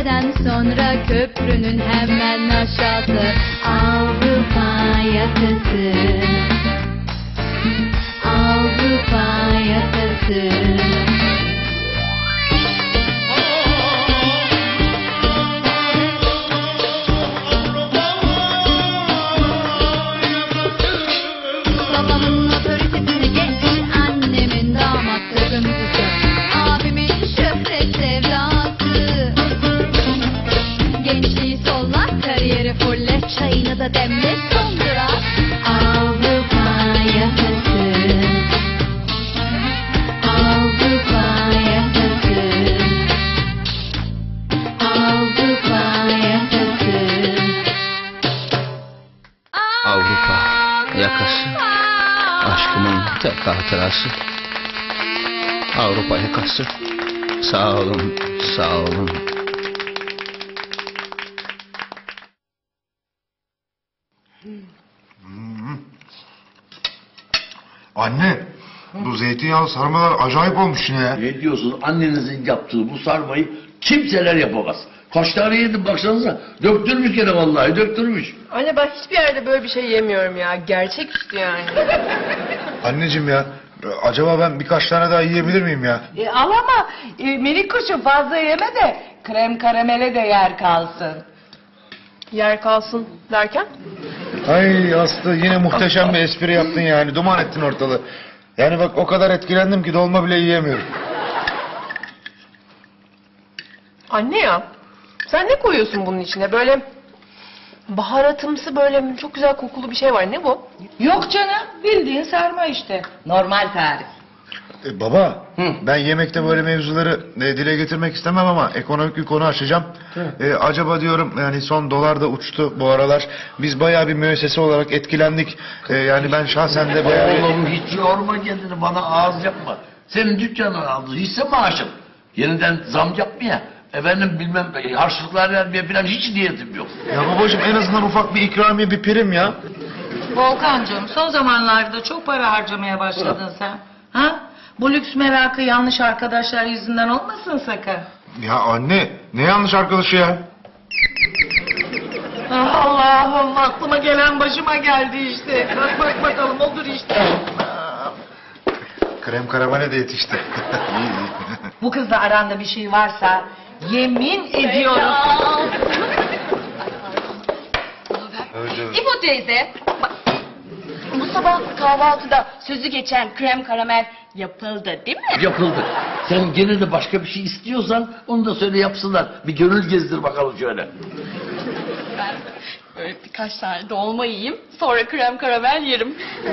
Köprüden sonra köprünün hemen aşağısı Avrupa yakası. Avrupa yakası. Babamın otoritesini geç, annemin damat takıntısı, abimin şöhret sevdası. Gençliği solla, kariyeri fulle, çayını da demle sondura. Avrupa yakası. Avrupa yakası. Avrupa yakası. Avrupa yakası. Aşkımın tek hatırası. Avrupa yakası. Sağ olun, sağ olun. Anne, bu zeytinyağlı sarmalar acayip olmuş yine ya. Ne diyorsun? Annenizin yaptığı bu sarmayı kimseler yapamaz. Kaç tane yedim baksanıza. Döktürmüş gene vallahi, döktürmüş. Anne ben hiçbir yerde böyle bir şey yemiyorum ya. Gerçeküstü yani. Anneciğim ya, acaba ben birkaç tane daha yiyebilir miyim ya? Al ama minik kuşum fazla yeme de krem karamele de yer kalsın. Yer kalsın derken? Ay Aslı, yine muhteşem bir espri yaptın yani, duman ettin ortalığı. Yani bak, o kadar etkilendim ki dolma bile yiyemiyorum. Anne ya, sen ne koyuyorsun bunun içine? Böyle baharatımsı, böyle çok güzel kokulu bir şey var. Ne bu? Yok canım, bildiğin sarma işte. Normal tarif. Baba, ben yemekte böyle mevzuları dile getirmek istemem ama ekonomik bir konu açacağım. Acaba diyorum, yani son dolar da uçtu bu aralar. Biz bayağı bir müessese olarak etkilendik. Yani ben şahsen de bayağı... Oğlum hiç yorma kendini, bana ağız yapma. Senin dükkanın aldığı hisse maaşım. Yeniden zam yapmaya, efendim bilmem harçlıklar vermeye falan hiç niyetim yok. Ya babacığım, en azından ufak bir ikramiye, bir prim ya. Volkancığım son zamanlarda çok para harcamaya başladın sen. Ha? Bu lüks merakı yanlış arkadaşlar yüzünden olmasın sakın. Ya anne, ne yanlış arkadaşı ya? Allah'ım aklıma gelen başıma geldi işte. Bak bakalım olur işte. Krem karamele de yetişti. Bu kızla aranda bir şey varsa yemin ediyorum. İbo teyze, bak, bu sabah kahvaltıda sözü geçen krem karamel yapıldı değil mi? Yapıldı. Sen gene de başka bir şey istiyorsan onu da söyle yapsınlar. Bir gönül gezdir bakalım şöyle. Ben böyle birkaç tane dolma yiyeyim, sonra krem karamel yerim.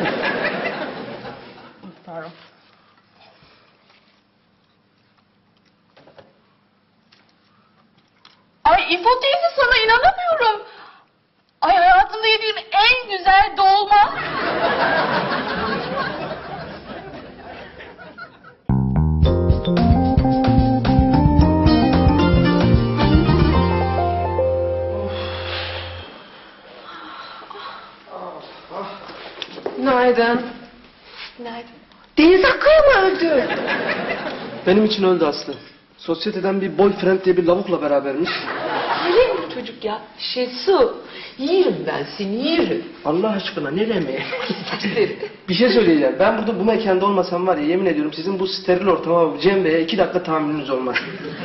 Pardon. Ay İfo teyze, sana inanamıyorum. Ay hayatımda yediğim en güzel dolma. Günaydın. Günaydın. Deniz Akkaya mı öldü? Benim için öldü Aslı. Sosyeteden bir boyfriend diye bir lavukla berabermiş. Öyle mi çocuk ya? Şesu. Yerim ben seni, yerim. Allah aşkına ne demek? Bir şey söyleyeceğim. Ben burada bu mekanda olmasam var ya, yemin ediyorum sizin bu steril ortama Cem Bey'e 2 dakika tahammülünüz olmaz.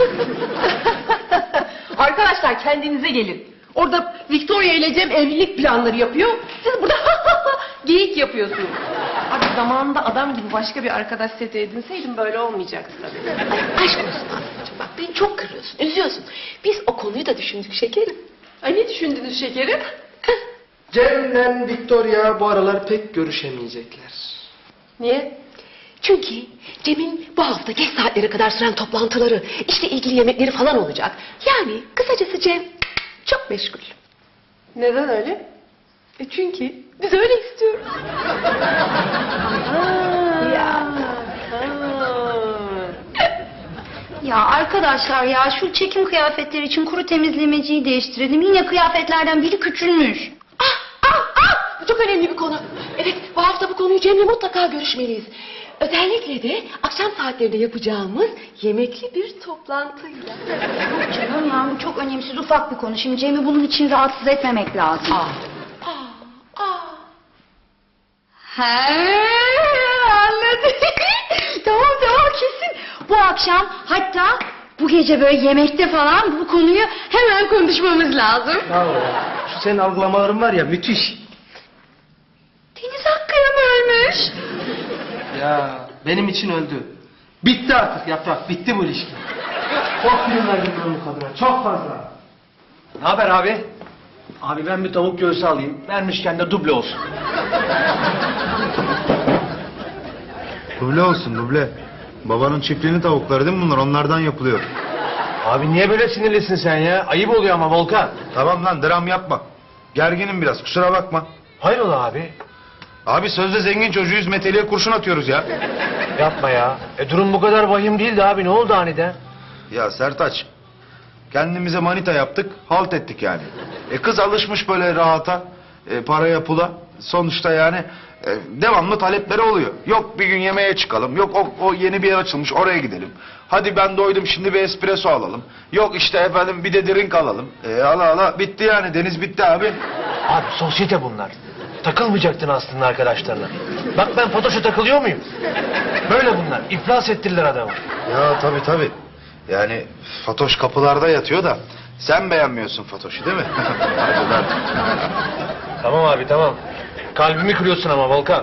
Arkadaşlar kendinize gelin. Orada Victoria ile Cem evlilik planları yapıyor. Siz burada geyik yapıyorsunuz. Abi zamanında adam gibi başka bir arkadaş seti edinseydim böyle olmayacaktı tabii. Ay aşk olsun Aslı'cığım, bak beni çok kırıyorsun, üzüyorsun. Biz o konuyu da düşündük şekerim. Ay ne düşündünüz şekerim? Cem'le Victoria bu aralar pek görüşemeyecekler. Niye? Çünkü Cem'in bu hafta geç saatlere kadar süren toplantıları, işle ilgili yemekleri falan olacak. Yani kısacası Cem çok meşgul. Neden öyle? Çünkü biz öyle istiyoruz. Ya arkadaşlar ya, şu çekim kıyafetleri için kuru temizlemeciyi değiştirelim. Yine kıyafetlerden biri küçülmüş. Bu çok önemli bir konu. Evet, bu hafta bu konuyu Cem'le mutlaka görüşmeliyiz. Özellikle de akşam saatlerinde yapacağımız yemekli bir toplantıyla. Canım ya bu çok önemsiz ufak bir konu. Şimdi Cem'i bunun için rahatsız etmemek lazım. He, anladım. Tamam kesin. Bu akşam hatta bu gece böyle yemekte falan bu konuyu hemen konuşmamız lazım. Bravo ya. Şu senin algılamaların var ya müthiş. Deniz Hakkı'ya mı ölmüş? Ya benim için öldü. Bitti artık Yaprak. Bitti bu ilişki. Çok film verdim ben bu kadına. Çok fazla. Ne haber abi? Abi ben bir tavuk göğsü alayım. Vermişken de duble olsun. Duble olsun duble. Babanın çiftliğinin tavukları değil mi bunlar? Onlardan yapılıyor. Abi niye böyle sinirlisin sen ya? Ayıp oluyor ama Volkan. Tamam lan dram yapma. Gerginim biraz kusura bakma. Hayrola abi? Abi sözde zengin çocuğuyuz meteliğe kurşun atıyoruz ya. Yapma ya. Durum bu kadar vahim değildi abi. Ne oldu aniden? Ya Sertaç. Kendimize manita yaptık, halt ettik yani. Kız alışmış böyle rahata, paraya pula. Sonuçta yani devamlı talepleri oluyor. Yok bir gün yemeğe çıkalım, yok o yeni bir yer açılmış oraya gidelim. Hadi ben doydum şimdi bir espresso alalım. Yok işte efendim bir de drink alalım. Ala bitti yani deniz bitti abi. Abi sosyete bunlar. Takılmayacaktın aslında arkadaşlarına. Bak ben Fatoş'a takılıyor muyum? Böyle bunlar. İflas ettirdiler adamı. Ya tabii. Yani Fatoş kapılarda yatıyor da sen beğenmiyorsun Fatoş'u değil mi? Hadi lan. Tamam abi tamam. Kalbimi kırıyorsun ama Volkan.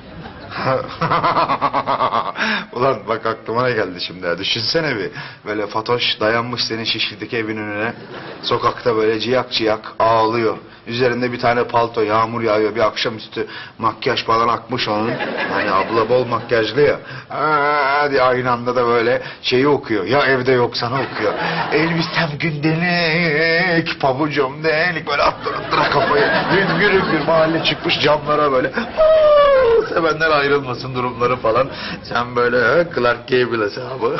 Ulan bak aklıma ne geldi şimdi ya. Düşünsene bir. Böyle Fatoş dayanmış senin Şişli'deki evin önüne. Sokakta böyle ciyak ağlıyor. Üzerinde bir tane palto, yağmur yağıyor. Bir akşamüstü makyaj falan akmış onun. Hani abla bol makyajlı ya. Diye aynı anda da böyle şeyi okuyor. Ya evde yok sana okuyor. Elbisem gündelik, pabucum delik. Böyle attıra kafayı. Hüngür mahalle çıkmış camlara böyle. Sevenler ayrılmasın durumları falan. Sen böyle Clark Gable hesabı.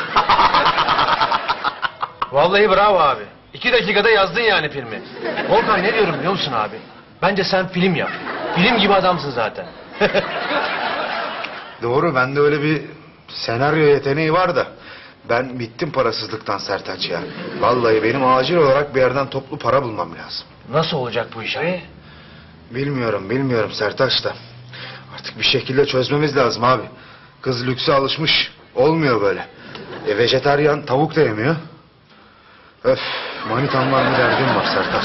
Vallahi bravo abi. 2 dakikada yazdın yani filmi. Volkan ne diyorum biliyor musun abi? Bence sen film yap. Film gibi adamsın zaten. Doğru bende öyle bir senaryo yeteneği var da. Ben bittim parasızlıktan Sertaç ya. Vallahi benim acil olarak bir yerden toplu para bulmam lazım. Nasıl olacak bu iş abi? Bilmiyorum Sertaç da. Artık bir şekilde çözmemiz lazım abi. Kız lükse alışmış. Olmuyor böyle. Vejetaryen tavuk da yemiyor. Öf, manitamla bir derdim var Sertaç.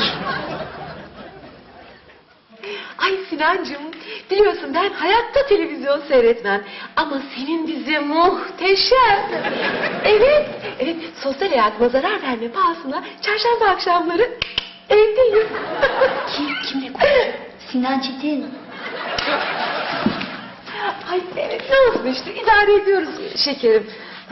Ay Sinancığım, biliyorsun ben hayatta televizyon seyretmem. Ama senin dizi muhteşem. Evet, sosyal hayatıma zarar verme pahasına çarşamba akşamları evdeyim. Kimle konuşuyor? Sinan Çetin. Ay evet ne olsun işte idare ediyoruz şekerim.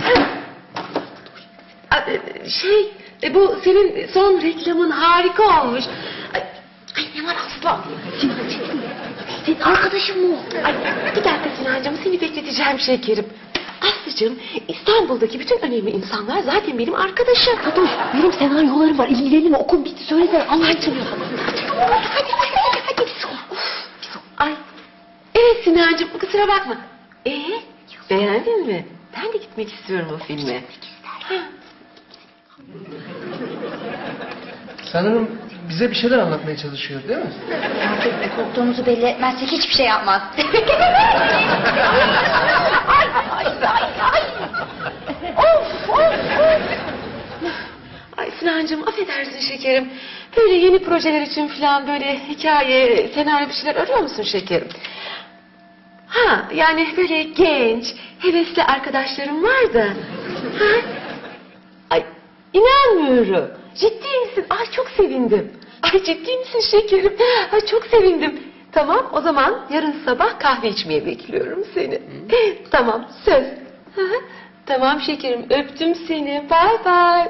Bu senin son reklamın harika olmuş. Ay ne var Aslı? Sinan Çetin. Senin arkadaşın mı o? Ay bir dakika Sinancığım seni bekleteceğim şekerim. Aslıcığım İstanbul'daki bütün önemli insanlar zaten benim arkadaşım. Fatoş benim senaryolarım var. İlgilerini okum bitti. Söylesene anlattım ya. Hadi. Ay. Evet Sinancığım kusura bakma. Beğendin mi? Ben de gitmek istiyorum o filme. Sanırım bize bir şeyler anlatmaya çalışıyor değil mi? Merak etme korktuğumuzu belli etmezsek hiçbir şey yapmaz. ay. Of. Ay Sinancığım affedersin şekerim. Böyle yeni projeler için falan böyle hikaye, senaryo bir şeyler arıyor musun şekerim? Ha yani böyle genç, hevesli arkadaşlarım var da. Ha? Ay inanmıyorum. Ciddi misin? Ay çok sevindim. Ay ciddi misin şekerim? Ay çok sevindim. Tamam o zaman yarın sabah kahve içmeye bekliyorum seni. Tamam söz. Tamam şekerim öptüm seni. Bye bye.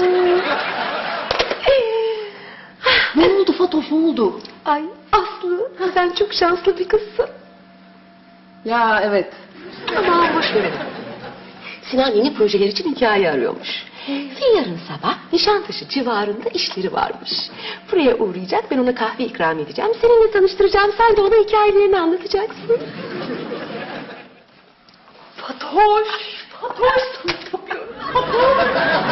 Ne oldu Fatoş ne oldu? Ay Aslı sen çok şanslı bir kızsın. Ya evet. Aman boş verelim. Sinan yeni projeler için hikaye arıyormuş. Ve yarın sabah Nişantaşı civarında işleri varmış. Buraya uğrayacak ben ona kahve ikram edeceğim. Seninle tanıştıracağım sen de ona hikayelerini anlatacaksın. Fatoş. Fatoş sana tapıyorum. Fatoş.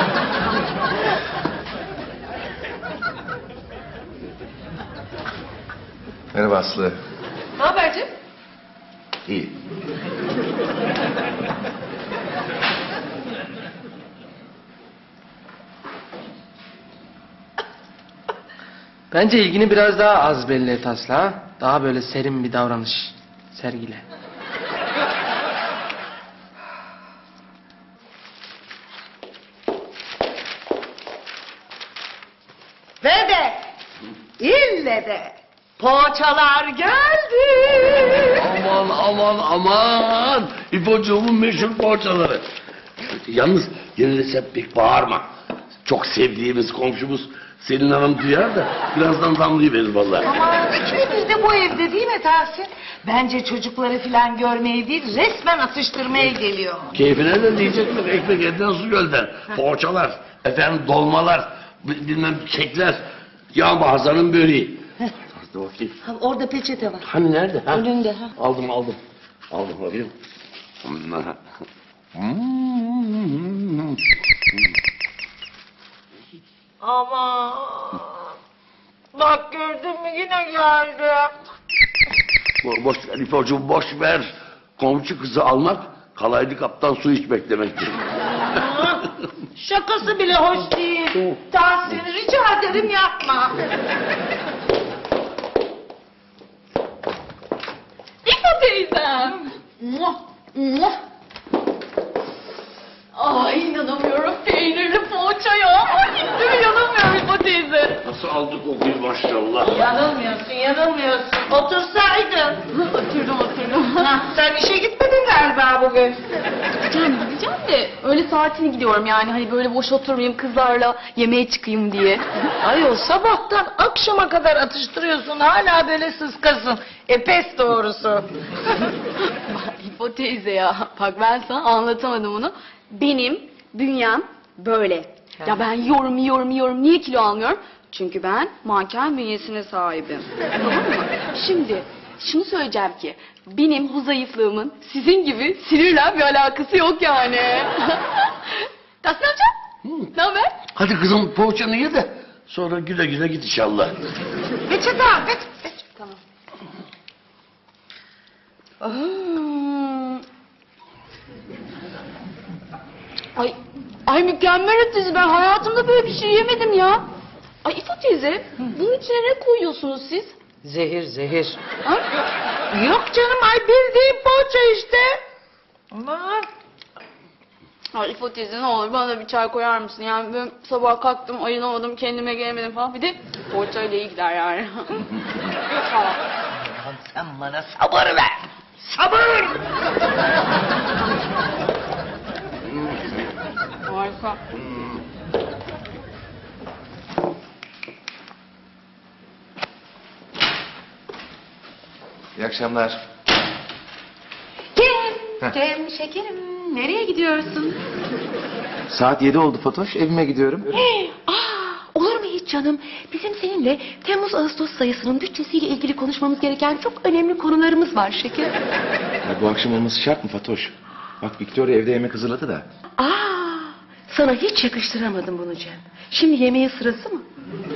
Merhaba Aslı. Ne haber Cem? İyi. Bence ilgini biraz daha az belli et Aslı ha. Daha böyle serin bir davranış sergile. Ve de ille de poğaçalar geldi. Aman aman aman. İpocuğumun meşhur poğaçaları. Yalnız yenilese pek bağırma. Çok sevdiğimiz komşumuz Selin Hanım duyar da birazdan damlayıverir vallahi. Ama üçümüz de bu evde değil mi Tahsin? Bence çocukları falan görmeye değil, resmen atıştırmaya geliyor. Keyfine de diyecekler ekmek elden su gölden. Poğaçalar, efendim dolmalar, bilmem kekler, yağ bahazanın böreği. Hadi bakayım. Ha, orada peçete var. Hani nerede? Ha? Önünde, ha. Aldım. Aldım bakayım. Aman. Bak gördün mü yine geldi. Boş ver İpocuğum, boş ver. Komşu kızı almak, kalaydı kaptan su içmek demektir. Şakası bile hoş değil. Tahsin rica ederim yapma. İfo teyzem. Muah, muah. Ay inanamıyorum peynirli poğaçaya. Ay inanamıyorum İfo teyze. Nasıl aldık o gül maşallah. Yanılmıyorsun. Otursaydın. Oturdum. Ha, sen işe gitmedin galiba bugün. Gideceğim de öyle saatini gidiyorum yani hani böyle boş oturmayayım kızlarla yemeğe çıkayım diye. Ayol sabahtan akşama kadar atıştırıyorsun hala böyle sıskasın. Pes doğrusu. İfo teyze ya bak ben sana anlatamadım onu. Benim bünyem böyle. Ya ben yiyorum niye kilo almıyorum? Çünkü ben manken bünyesine sahibim. Tamam mı? Şimdi şunu söyleyeceğim ki benim bu zayıflığımın sizin gibi sinirle bir alakası yok yani. Tahsin amca ne haber? Hadi kızım poğaçanı ye de sonra güle güle git inşallah. Peçete al. Tamam. Ay mükemmel ötesi ben hayatımda böyle bir şey yemedim ya. Ay İfo teyze bunun içine ne koyuyorsunuz siz? Zehir. Ha? Yok canım ay bildiğin poğaça işte. Aman. Ay İfo teyze ne olur bana da bir çay koyar mısın? Yani ben sabah kalktım ayınamadım kendime gelemedim falan. Bir de poğaçayla iyi gider yani. Tamam. Sen bana sabır ver. Sabır. Harika. İyi akşamlar. Cem şekerim nereye gidiyorsun? Saat 7 oldu Fatoş. Evime gidiyorum. Olur mu hiç canım? Bizim seninle Temmuz-Ağustos sayısının bütçesiyle ilgili konuşmamız gereken çok önemli konularımız var şeker. Ya bu akşam olması şart mı Fatoş? Bak Victoria evde yemek hazırladı da. Sana hiç yakıştıramadım bunu Cem. Şimdi yemeğin sırası mı?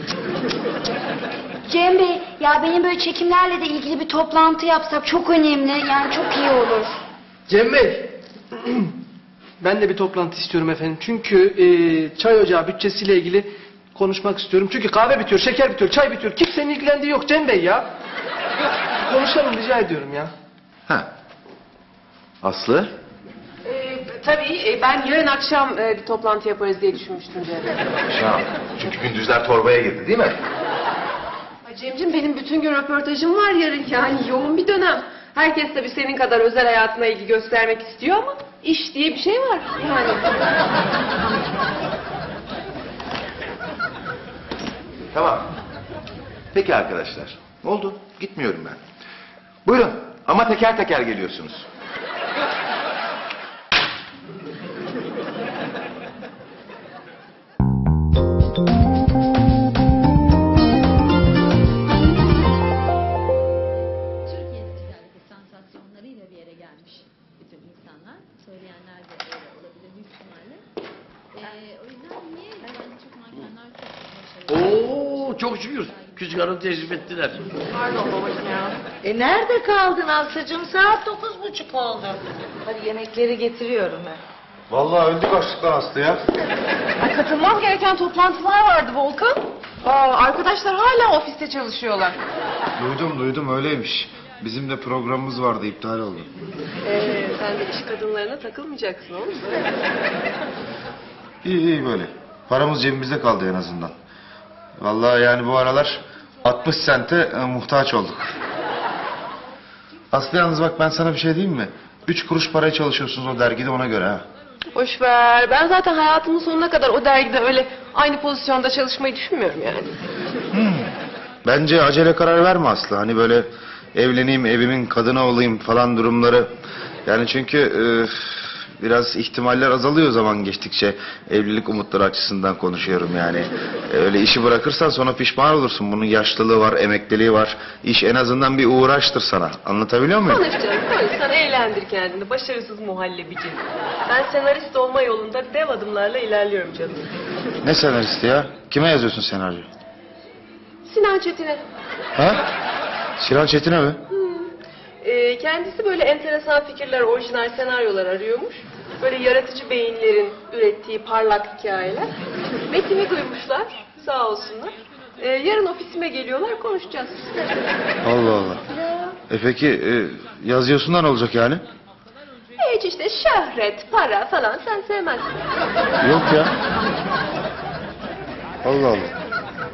Cem Bey ya benim böyle çekimlerle de ilgili bir toplantı yapsak çok önemli. Yani çok iyi olur. Cem Bey. Ben de bir toplantı istiyorum efendim. Çünkü çay ocağı bütçesiyle ilgili konuşmak istiyorum. Çünkü kahve bitiyor, şeker bitiyor, çay bitiyor. Kimsenin ilgilendiği yok Cem Bey ya. Konuşalım rica ediyorum ya. Ha. Aslı? Tabii ben yarın akşam bir toplantı yaparız diye düşünmüştüm Cem. Akşam. Çünkü gündüzler torbaya girdi değil mi? Ay Cemciğim benim bütün gün röportajım var yarın yani yoğun bir dönem. Herkes tabii senin kadar özel hayatına ilgi göstermek istiyor ama iş diye bir şey var yani. Tamam. Peki arkadaşlar. Oldu. Gitmiyorum ben. Buyurun. Ama teker teker geliyorsunuz. Türkiye ticareti sansasyonlarıyla bir yere gelmiş bütün insanlar. Söyleyen çok şükür. Küçük hanım teşrif ettiler. Pardon babacığım ya. Nerede kaldın Aslı'cığım? Saat 9:30 oldu. Hadi yemekleri getiriyorum ben. Vallahi öldük açlıktan Aslı ya. Ay, katılmam gereken toplantılar vardı Volkan. Arkadaşlar hala ofiste çalışıyorlar. Duydum öyleymiş. Bizim de programımız vardı, iptal oldu. Sen de iş kadınlarına takılmayacaksın oğlum. İyi böyle. Paramız cebimizde kaldı en azından. Vallahi yani bu aralar 60 sente muhtaç olduk. Aslı yalnız bak ben sana bir şey diyeyim mi? 3 kuruş paraya çalışıyorsunuz o dergide, ona göre ha. Boş ver. Ben zaten hayatımın sonuna kadar o dergide öyle aynı pozisyonda çalışmayı düşünmüyorum yani. Bence acele karar verme Aslı. Hani böyle evleneyim, evimin kadını olayım falan durumları. Yani çünkü biraz ihtimaller azalıyor zaman geçtikçe. Evlilik umutları açısından konuşuyorum yani. Öyle işi bırakırsan sonra pişman olursun. Bunun yaşlılığı var, emekliliği var. İş en azından bir uğraştır sana. Anlatabiliyor muyum? Konuş canım konuş. Sen eğlendir kendini. Başarısız muhallebici. Ben senarist olma yolunda dev adımlarla ilerliyorum canım. Ne senaristi ya? Kime yazıyorsun senaryo? Sinan Çetin'e. Ha? Sinan Çetin'e mi? Kendisi böyle enteresan fikirler, orijinal senaryolar arıyormuş. Böyle yaratıcı beyinlerin ürettiği parlak hikayeler. Metini duymuşlar, sağ olsunlar. Yarın ofisime geliyorlar, konuşacağız. Allah Allah. Peki yazıyorsun da ne olacak yani? Hiç işte şöhret, para falan sen sevmezsin. Yok ya. Allah Allah.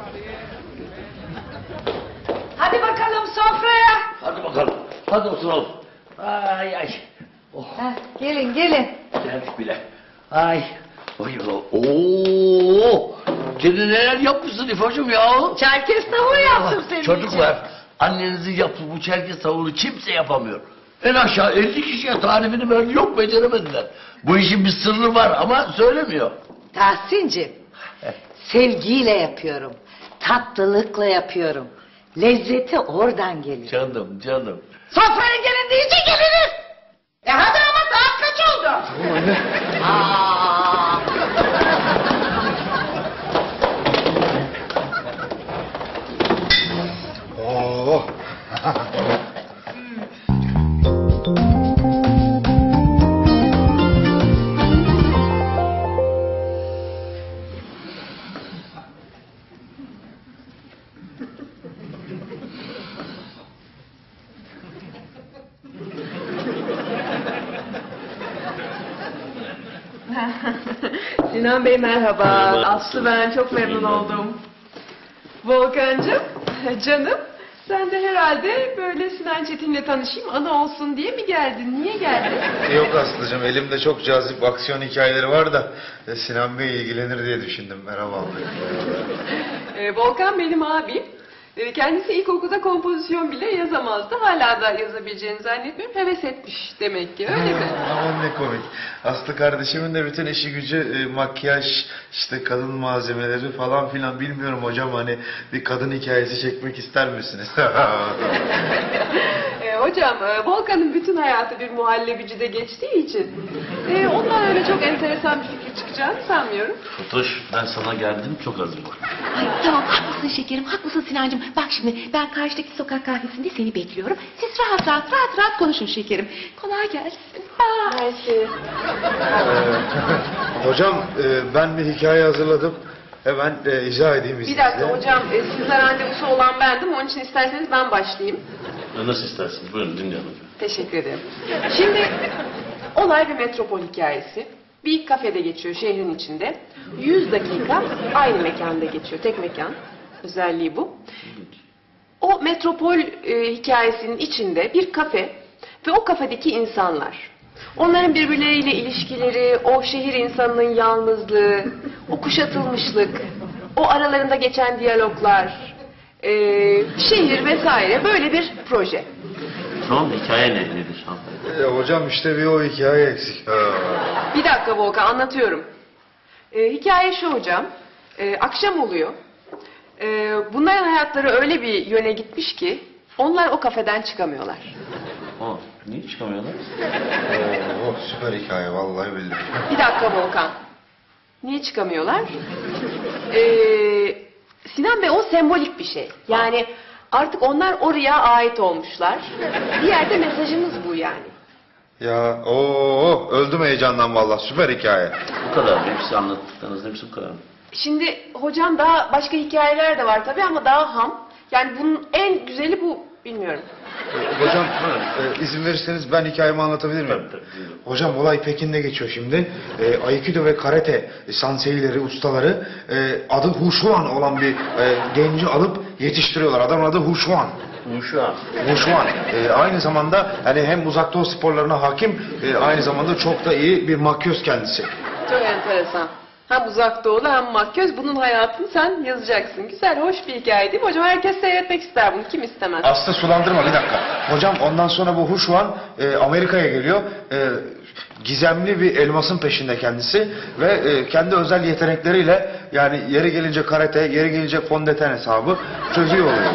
Hadi bakalım sofraya. Hadi bakalım. Hadi oturalım. Ay ay. Oh, Gelin. geldik bile. Ay. Oy, ooo. Kendine neler yapmışsın İfo'cum ya? Çerkez tavuğu yaptım senin için. Çocuklar, annenizin yaptığı bu çerkez tavuğunu kimse yapamıyor. En aşağı 50 kişiye tarifini verdi, yok beceremediler. Bu işin bir sırrı var ama söylemiyor. Tahsin'cim, sevgiyle yapıyorum. Tatlılıkla yapıyorum. Lezzeti oradan gelir. Canım. Sofraya gelin deyince geliriz. Hadi ama saat kaç oldu? Tamam anne. Aa. Oo. Sinan Bey merhaba. Merhaba. Aslı ben, çok memnun oldum. Volkan'cığım, canım. Sen de herhalde böyle Sinan Çetin'le tanışayım, anı olsun diye mi geldin? Niye geldin? Yok Aslı'cığım, elimde çok cazip aksiyon hikayeleri var da Sinan Bey ilgilenir diye düşündüm. Merhaba abi. Volkan benim abim. Kendisi ilkokulda kompozisyon bile yazamazdı. Hala da yazabileceğini zannetmiyorum. Heves etmiş demek ki, öyle mi? Aman ne komik. Aslı kardeşimin de bütün işi gücü makyaj, işte kadın malzemeleri falan filan, bilmiyorum hocam, hani bir kadın hikayesi çekmek ister misiniz? Hocam, Volkan'ın bütün hayatı bir muhallebicide geçtiği için ondan öyle çok enteresan bir fikir çıkacağını sanmıyorum. Fatoş, ben sana geldim, çok hazırım. Ay tamam, haklısın şekerim, haklısın Sinancığım. Bak şimdi ben karşıdaki sokak kahvesinde seni bekliyorum. Siz rahat konuşun şekerim. Kolay gelsin. Bye. Mersi. Hocam ben bir hikaye hazırladım. Hemen icra edeyim Bir izninizle. dakika hocam, sizle randevusu olan bendim. Onun için isterseniz ben başlayayım. Nasıl istersin? Buyurun dinleyelim. Teşekkür ederim. Şimdi olay bir metropol hikayesi. Bir kafede geçiyor şehrin içinde. 100 dakika aynı mekanda geçiyor. Tek mekan. Özelliği bu. O metropol hikayesinin içinde bir kafe ve o kafedeki insanlar. Onların birbirleriyle ilişkileri, o şehir insanının yalnızlığı, o kuşatılmışlık, o aralarında geçen diyaloglar, şehir vesaire, böyle bir proje. Tamam, hikaye nedir? Hocam işte bir o hikaye eksik. Bir dakika Volkan, anlatıyorum. Hikaye şu hocam. Akşam oluyor. Bunların hayatları öyle bir yöne gitmiş ki onlar o kafeden çıkamıyorlar. Niye çıkamıyorlar? Süper hikaye vallahi billahi. Bir dakika Volkan. Niye çıkamıyorlar? Sinan Bey o sembolik bir şey. Yani artık onlar oraya ait olmuşlar. Bir yerde mesajımız bu yani. Ya öldüm heyecandan vallahi, süper hikaye. Bu kadar mı? Hepsi anlattıklarınızın hepsi bu kadar mı? Şimdi hocam daha başka hikayeler de var tabii ama daha ham. Yani bunun en güzeli bu, bilmiyorum. Hocam izin verirseniz ben hikayemi anlatabilir miyim? Tabii, buyurun. Hocam olay Pekin'de geçiyor şimdi. Aikido ve karate sanseileri, ustaları adı Hushuan olan bir genci alıp yetiştiriyorlar. Adamın adı Hushuan. Şu an. Hushuan. Aynı zamanda hani hem uzak doğu sporlarına hakim, aynı zamanda çok da iyi bir makyöz kendisi. Çok enteresan. Hem uzak doğulu hem makyöz. Bunun hayatını sen yazacaksın. Güzel, hoş bir hikaye değil mi hocam? Herkes seyretmek ister bunu. Kim istemez? Aslı sulandırma, bir dakika. Hocam ondan sonra bu Hushuan Amerika'ya geliyor. Gizemli bir elmasın peşinde kendisi ve kendi özel yetenekleriyle, yani yeri gelince karate, yeri gelince fondöten hesabı çözüyor oluyor.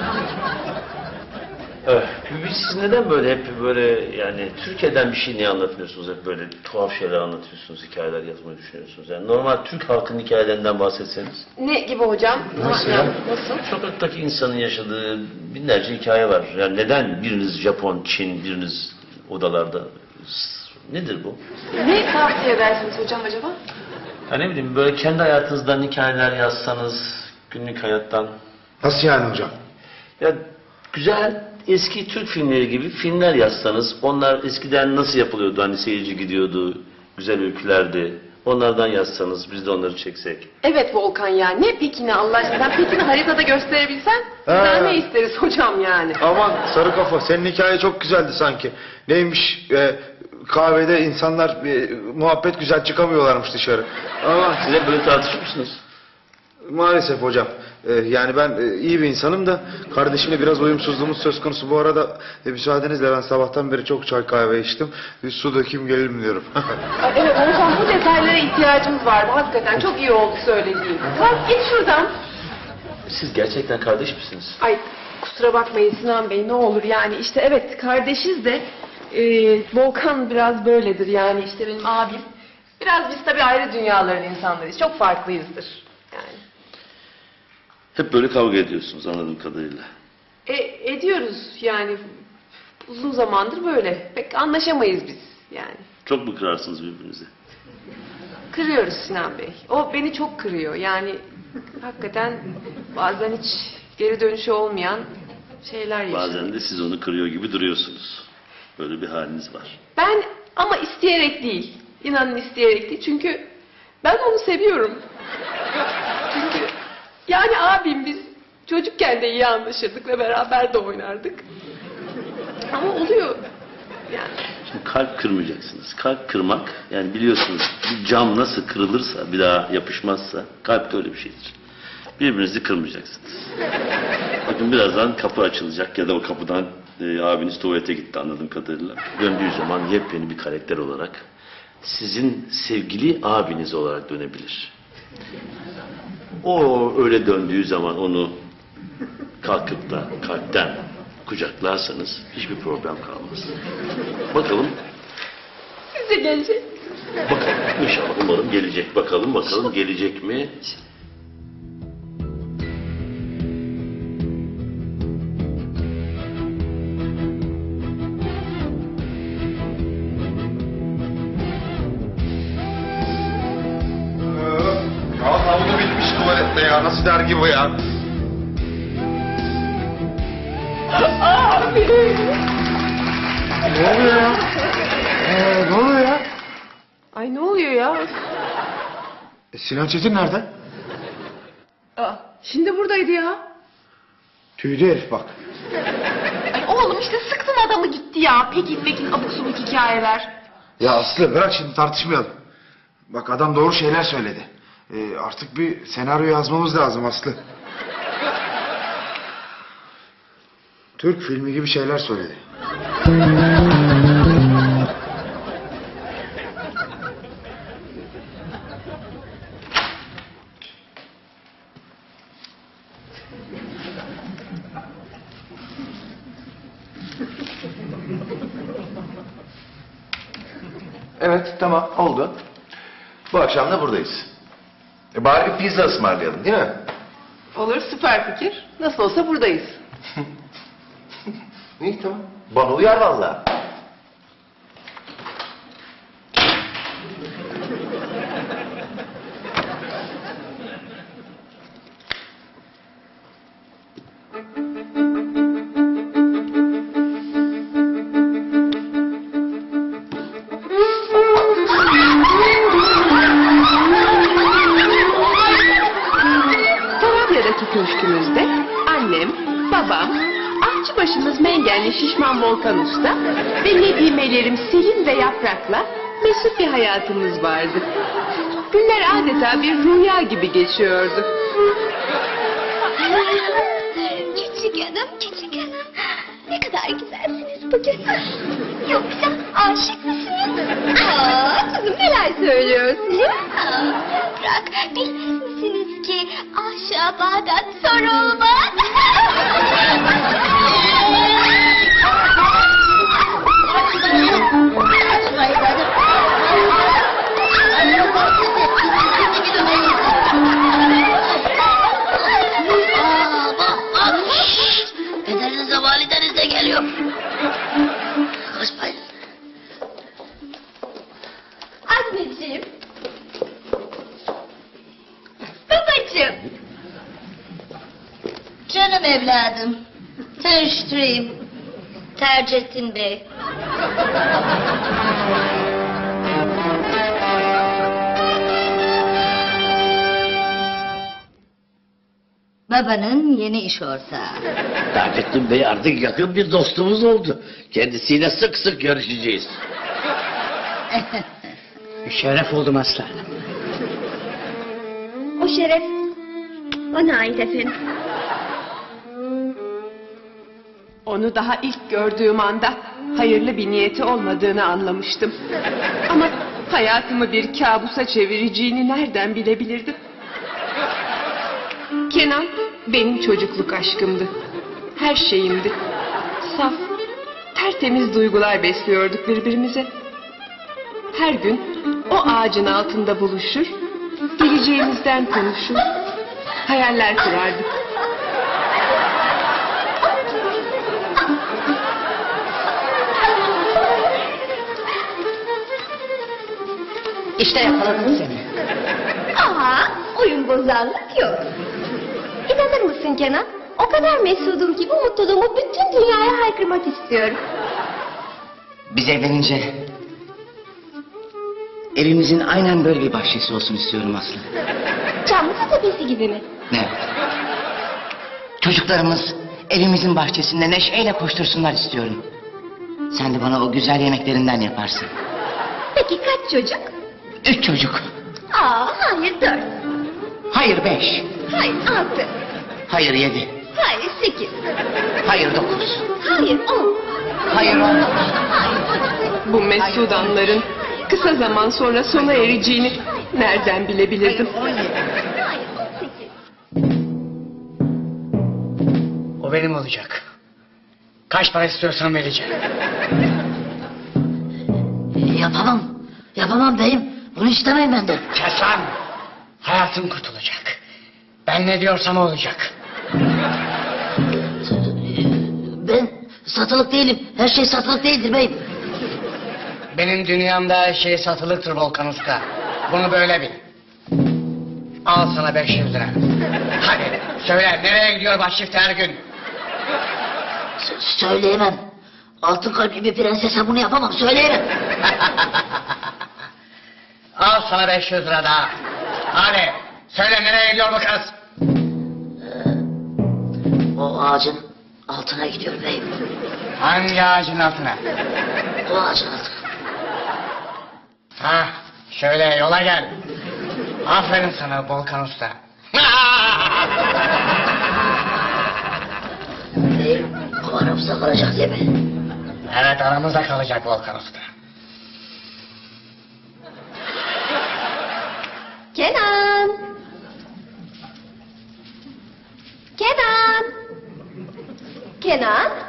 Evet. Siz neden böyle hep böyle yani Türkiye'den bir şey niye anlatmıyorsunuz? Hep böyle tuhaf şeyler anlatıyorsunuz, hikayeler yazmayı düşünüyorsunuz. Yani normal Türk halkının hikayelerinden bahsetseniz. Ne gibi hocam? Nasıl ya? Nasıl? Sokaktaki insanın yaşadığı binlerce hikaye var. Yani neden biriniz Japon, Çin, biriniz odalarda? Nedir bu? Ne tavsiye edersiniz hocam acaba? Ya ne bileyim böyle kendi hayatınızdan hikayeler yazsanız, günlük hayattan. Nasıl yani hocam? Ya güzel eski Türk filmleri gibi filmler yazsanız, onlar eskiden nasıl yapılıyordu, hani seyirci gidiyordu, güzel öykülerdi. Onlardan yazsanız, biz de onları çeksek. Evet Volkan ya, ne Pekin'i Allah aşkına? Sen Pekin'i haritada gösterebilsen, bizden ne isteriz hocam yani? Aman sarı kafa, senin hikaye çok güzeldi sanki. Neymiş, kahvede insanlar muhabbet güzel çıkamıyorlarmış dışarı. Ama Siz hep böyle tartışır mısınız? maalesef hocam. Yani ben iyi bir insanım da kardeşimle biraz uyumsuzluğumuz söz konusu. Bu arada müsaadenizle ben sabahtan beri çok çay kahve içtim. Bir su dökeyim gelelim diyorum. Ay, evet hocam, bu detaylara ihtiyacımız vardı. Hakikaten çok iyi oldu söylediğin. Kalk git şuradan. Siz gerçekten kardeş misiniz? Ay kusura bakmayın Sinan Bey, ne olur yani işte evet kardeşiz de Volkan biraz böyledir yani işte benim abim. Biraz biz tabii ayrı dünyaların insanlarıyız. Çok farklıyızdır yani. Hep böyle kavga ediyorsunuz anladığım kadarıyla. Ediyoruz yani uzun zamandır böyle. Pek anlaşamayız biz yani. Çok mu kırarsınız birbirinizi? Kırıyoruz Sinan Bey. O beni çok kırıyor yani hakikaten bazen hiç geri dönüşü olmayan şeyler yaşıyor. Bazen de siz onu kırıyor gibi duruyorsunuz. Böyle bir haliniz var. Ben ama isteyerek değil. İnanın isteyerek değil. Çünkü ben onu seviyorum. Çünkü yani abim biz çocukken de iyi anlaşırdık ve beraber de oynardık. Ama oluyor yani. Şimdi kalp kırmayacaksınız. Kalp kırmak, yani biliyorsunuz bir cam nasıl kırılırsa, bir daha yapışmazsa, kalp de öyle bir şeydir. Birbirinizi kırmayacaksınız. Bakın birazdan kapı açılacak ya da o kapıdan abiniz tuvalete gitti anladığım kadarıyla. Döndüğü zaman yepyeni bir karakter olarak sizin sevgili abiniz olarak dönebilir. O öyle döndüğü zaman onu kalkıp da kalpten kucaklarsanız hiçbir problem kalmaz. Bakalım. Size gelecek. Bakalım inşallah, umarım gelecek. Bakalım gelecek mi? Ya havlu bitmiş tuvalette ya. Nasıl dergi bu ya? Ne oluyor ya? Ne oluyor ya? Ay ne oluyor ya? Sinan Çetin nerede? Şimdi buradaydı ya. Tüydü herif bak. Ay oğlum işte sıktın adamı gitti ya. Pekin abuk subuk hikayeler. Ya Aslı bırak şimdi tartışmayalım. Bak adam doğru şeyler söyledi. Artık bir senaryo yazmamız lazım Aslı. Türk filmi gibi şeyler söyledi. Evet, tamam, oldu. Bu akşam da buradayız. Bari bir pizza ısmarlayalım, değil mi? Olur, süper fikir. Nasıl olsa buradayız. İyi tamam. Bana uyar vallahi. Tarabya'daki köşkümüzde annem, babam, ahçıbaşımız Mengenli Şişman Volkan Usta ve nedimelerim Selim ve Yaprak'la mesut bir hayatımız vardı. Günler adeta bir rüya gibi geçiyordu. Küçük hanım, küçük hanım. Ne kadar güzelsiniz bugün. Yoksa aşık mısınız? Aa, kızım neler söylüyorsun? Yaprak, bilmez misiniz ki aşağı Bağdat sorulmaz. Pederiniz de valideniz de geliyor. Kaçmayın. Anneciğim. Babacığım. Canım evladım. Tanıştırayım. Tercettin Bey. Babanın yeni iş ortağı. Taceddin Bey artık yakın bir dostumuz oldu. Kendisiyle sık sık görüşeceğiz. Şeref oldum aslanım. O şeref bana ait efendim. Onu daha ilk gördüğüm anda hayırlı bir niyeti olmadığını anlamıştım. Ama hayatımı bir kabusa çevireceğini nereden bilebilirdim? Kenan benim çocukluk aşkımdı. Her şeyimdi. Saf, tertemiz duygular besliyorduk birbirimize. Her gün o ağacın altında buluşur, geleceğimizden konuşur, hayaller kurardık. İşte yakaladım seni. Aa, oyun bozanlık yok. İnanır mısın Kenan? O kadar mesudum ki bu mutluluğumu bütün dünyaya haykırmak istiyorum. Biz evlenince evimizin aynen böyle bir bahçesi olsun istiyorum Aslı. Çamlıca Tepesi gibi mi? Evet. Çocuklarımız evimizin bahçesinde neşeyle koştursunlar istiyorum. Sen de bana o güzel yemeklerinden yaparsın. Peki kaç çocuk? 3 çocuk. Aa, hayır 4. Hayır 5. Hayır 6. Hayır 7. Hayır 8. Hayır 9. Hayır 10. Hayır 10. Bu mesud anların kısa zaman sonra sona ereceğini nereden bilebilirdim? O benim olacak. Kaç para istiyorsan vereceğim. Yapamam. Yapamam beyim. Bunu istemem benden. Kes lan. Hayatın kurtulacak. Ben ne diyorsam olacak. Ben satılık değilim. Her şey satılık değildir beyim. Benim dünyamda her şey satılıktır Volkan Usta. Bunu böyle bil. Al sana 500 lira. Hadi söyle nereye gidiyor başçift her gün? Söyleyemem. Altın kalpli bir prensese bunu yapamam. Söyleyemem. Al sana 500 lira daha. Hadi söyle nereye gidiyor bu kız? O ağacın altına gidiyor beyim. Hangi ağacın altına? O ağacın altına. Ha şöyle yola gel. Aferin sana Volkan Usta. Beyim bu aramızda kalacak değil mi? Evet aramızda kalacak Volkan Usta. Kenan. Kenan. Kenan.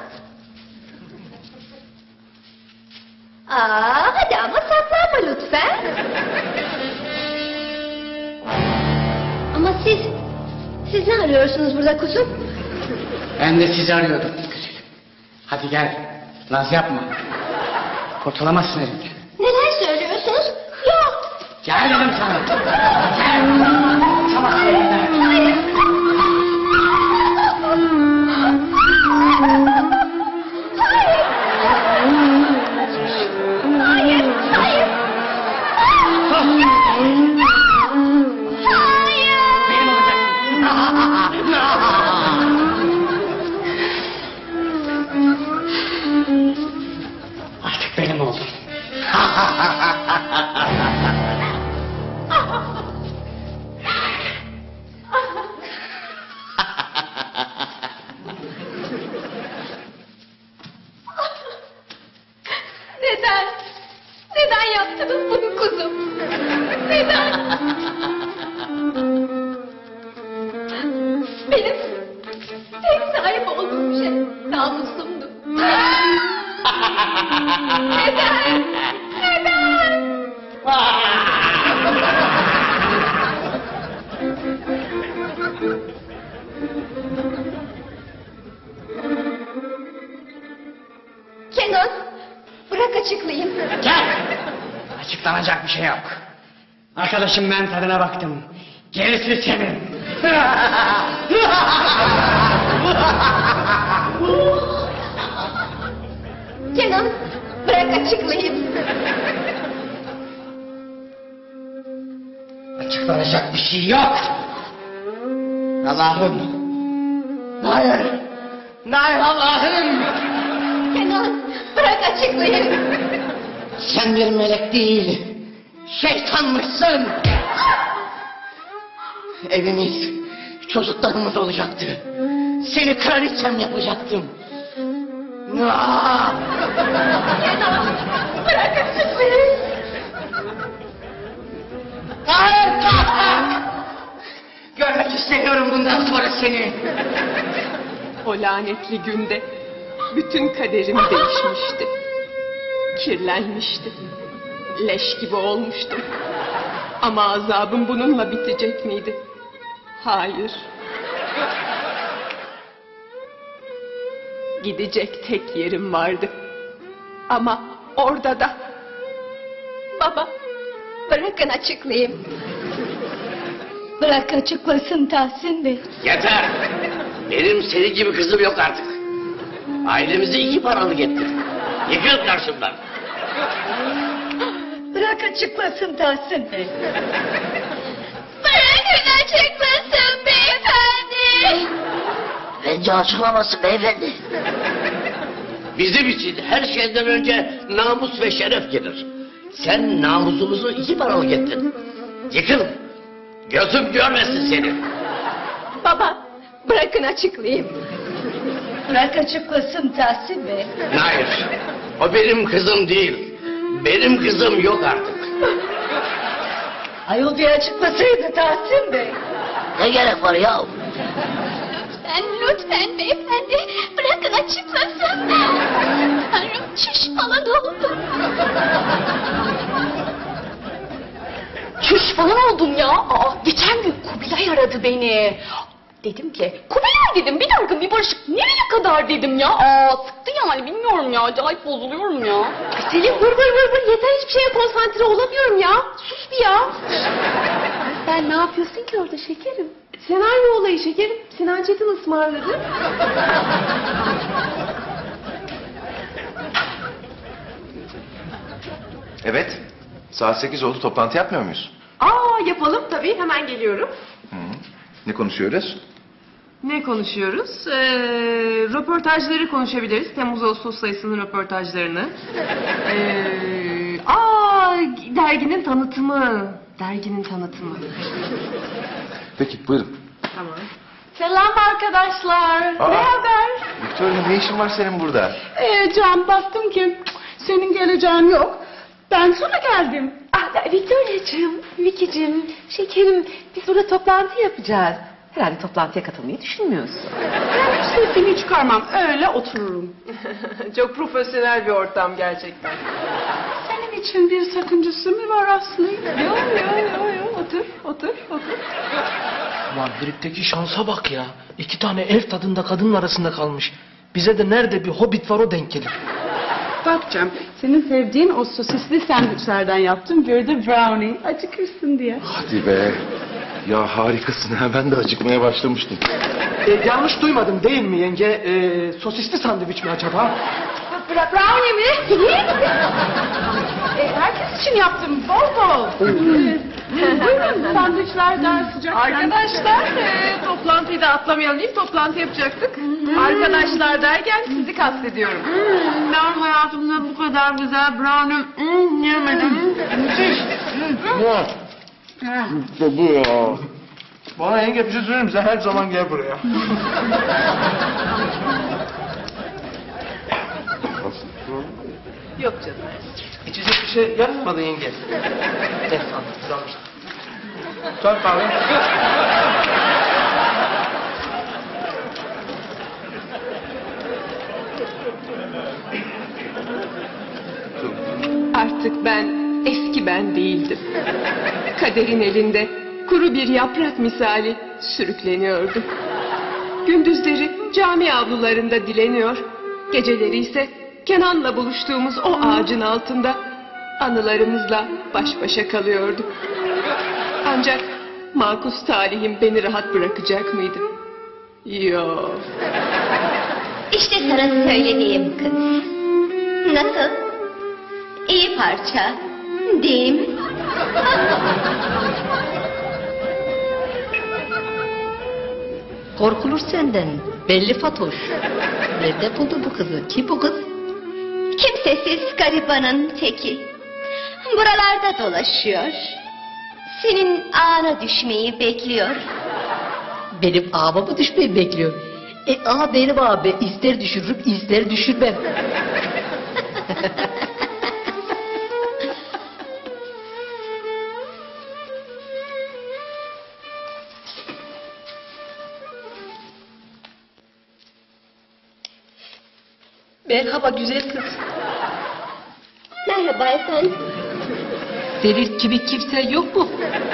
Aa, hadi ama saklanma lütfen. Ama Siz ne arıyorsunuz burada kuzum? Ben de sizi arıyordum güzelim. Hadi gel. Naz yapma. Kurtulamazsın elimden. Neler söylüyorsunuz? Yok. Gel dedim sana. Gel. Kurtulamazsın elimden. Artık benim oldun. Neden? Neden yaptınız bunu kuzum? Neden? Benim tek sahip olduğum şey namusumdu. Neden? Neden? Kenan, bırak açıklayayım. Gel. Açıklanacak bir şey yok. Arkadaşım ben tadına baktım. Gerisi senin. Kenan, bırak açıklayayım. Açıklanacak bir şey yok. Allah'ım. Hayır. Hayır Allah'ım. Kenan, bırak açıklayayım. Sen bir melek değil. Şeytanmışsın. Evimiz, çocuklarımız olacaktı. Seni kraliçem yapacaktım. Kenan, bırak açıklayayım. Hayır. Görmek istemiyorum bundan sonra seni. O lanetli günde bütün kaderim değişmişti. Kirlenmişti. Leş gibi olmuştum. Ama azabım bununla bitecek miydi? Hayır. Gidecek tek yerim vardı. Ama orada da... Baba, bırakın açıklayayım. Bırak açıklasın Tahsin Bey. Yeter. Benim senin gibi kızım yok artık. Ailemizi iki paralık ettin. Yıkıl karşımdan. Bırak açıklasın Tahsin Bey. Bırakın açıklasın beyefendi. Bence açıklamasın beyefendi. Bizim için her şeyden önce namus ve şeref gelir. Sen namusumuzu iki paralık ettin. Yıkıl. Gözüm görmesin seni. Baba, bırakın açıklayayım. Bırak açıklasın Tahsin Bey. Hayır. O benim kızım değil. Benim kızım yok artık. Ayol diye açıklasaydı Tahsin Bey. Ne gerek var ya? Lütfen beyefendi, bırakın açıklasın. Tanrım, çüş falan oldu. Çüş falan oldum ya. Aa, geçen gün Kubilay aradı beni. Dedim ki, Kubilay dedim, bir dakika bir barışık nereye kadar dedim ya. Aa, sıktı yani, bilmiyorum ya, acayip bozuluyorum ya. Selin vur yeter, hiçbir şeye konsantre olamıyorum ya. Sus bir ya. Sen ne yapıyorsun ki orada şekerim? Senaryo olayı şekerim. Sinan Çetin ısmarladı. Evet. Saat 8 oldu. Toplantı yapmıyor muyuz? Yapalım tabii, hemen geliyorum. Ne konuşuyoruz? Ne konuşuyoruz? Röportajları konuşabiliriz. Temmuz-Ağustos sayısının röportajlarını. Derginin tanıtımı. Derginin tanıtımı. Peki buyurun. Tamam. Selam arkadaşlar. Aa. Ne haber? Victoria ne işin var senin burada? Can, baktım ki senin geleceğin yok. Ben sonra geldim. Victoria'cığım, Vicky'cim, şekerim, biz burada toplantı yapacağız. Herhalde toplantıya katılmayı düşünmüyorsun. İşte seni çıkarmam. Öyle otururum. Çok profesyonel bir ortam gerçekten. Senin için bir sakıncası mı var Aslı? Yo. Otur. Ulan herifteki şansa bak ya. 2 tane ev tadında kadının arasında kalmış. Bize de nerede bir hobbit var o denk gelir. Bakacağım. Senin sevdiğin o sosisli sandviçlerden yaptım. Bir de brownie. Acıkırsın diye. Hadi be. Ya harikasın ha. Ben de acıkmaya başlamıştım. Yanlış duymadım değil mi yenge? Sosisli sandviç mi acaba? Brownie mi? Herkes için yaptım. Bol bol. Buyurun sandviçlerden sıcak. Arkadaşlar toplantıyı da atlamayalım deyip toplantı yapacaktık. Arkadaşlar derken sizi kastediyorum. Ben hayatımda bu kadar güzel brownie yemedim. Müthiş. Bu ya. Bana yenge bir şey söyleyeyim mi? Sen her zaman gel buraya. Yok canım. İçecek bir şey yapmadın yenge. Evet, güzelmiş. Çay kahve. Artık ben eski ben değildim. Kaderin elinde kuru bir yaprak misali sürükleniyordum. Gündüzleri cami avlularında dileniyor, geceleri ise Kenan'la buluştuğumuz o ağacın altında anılarımızla baş başa kalıyordum. Ancak makus talihim beni rahat bırakacak mıydı? Yok. İşte sana söylediğim kız. Nasıl? İyi parça, değil mi? Korkulur senden. Belli Fatoş. Nerede buldu bu kızı? Kim bu kız? Kimsesiz garibanın teki. Buralarda dolaşıyor. Senin ağına düşmeyi bekliyor. Benim ağıma mı düşmeyi bekliyor? Ağa benim abi. İster düşürürüm, ister düşürmem. Merhaba güzel kız. Merhaba efendim. Senin kimi kimsen yok mu?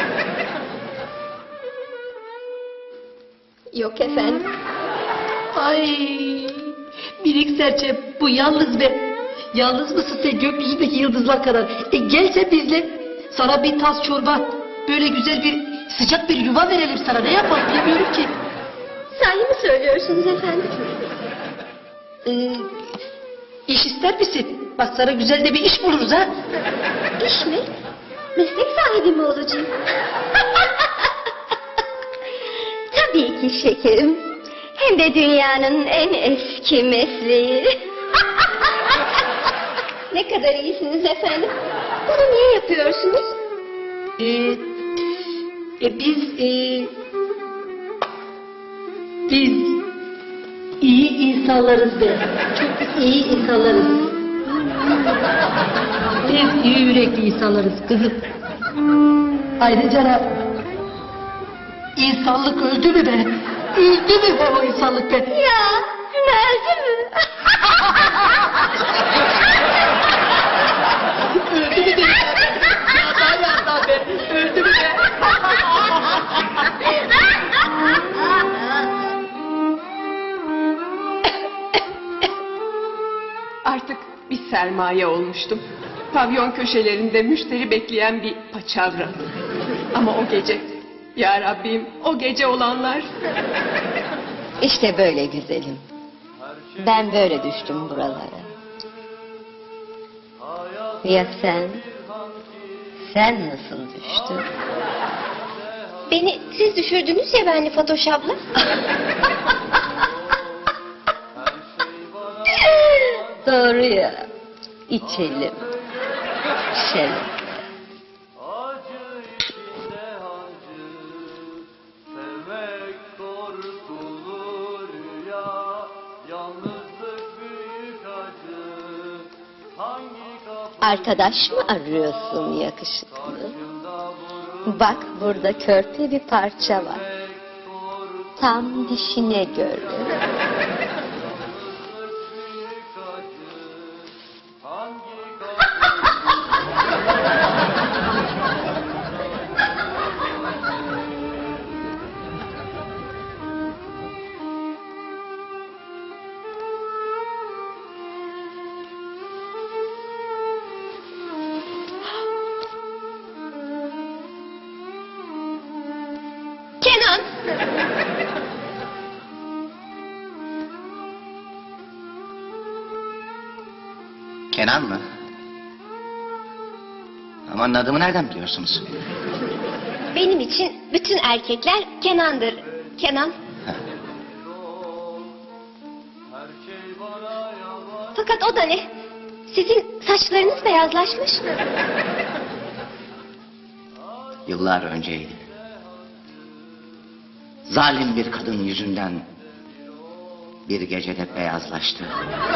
Yok efendim. Ay, minik serçe bu yalnız be. Yalnız mısın sen gökyüzündeki yıldızlar kadar? Gel sen bizle. Sana bir tas çorba, böyle güzel bir sıcak bir yuva verelim sana. Ne yapalım bilmiyorum ki. Sahi mi söylüyorsunuz efendim? İş ister misin? Bak sana güzel de bir iş buluruz ha. İş mi? Meslek sahibi mi olacağım? Tabii ki şekerim. Hem de dünyanın en eski mesleği. Ne kadar iyisiniz efendim. Bunu niye yapıyorsunuz? Biz iyi insanlarız be. Çok iyi insanlarız. Biz iyi yürekli insanlarız kızım. Ayrıca da insanlık öldü mü be? Öldü mü be o insanlık be? Ya öldü mü? Öldü mü be? Ya be? Öldü mü be? Artık bir sermaye olmuştum. Pavyon köşelerinde müşteri bekleyen bir paçavra. Ama o gece, ya Rabbim o gece olanlar. İşte böyle güzelim. Ben böyle düştüm buralara. Ya sen? Sen nasıl düştün? Beni siz düşürdünüz ya benli Fatoş abla. Doğru ya. İçelim. İçelim. Arkadaş mı arıyorsun yakışıklı? Bak burada körpe bir parça var. Tam dişine göre. Kenan mı? Aman adımı nereden biliyorsunuz? Benim için bütün erkekler Kenan'dır. Kenan. Fakat o da ne? Sizin saçlarınız beyazlaşmış. Yıllar önceydi. Zalim bir kadın yüzünden bir gecede beyazlaştı.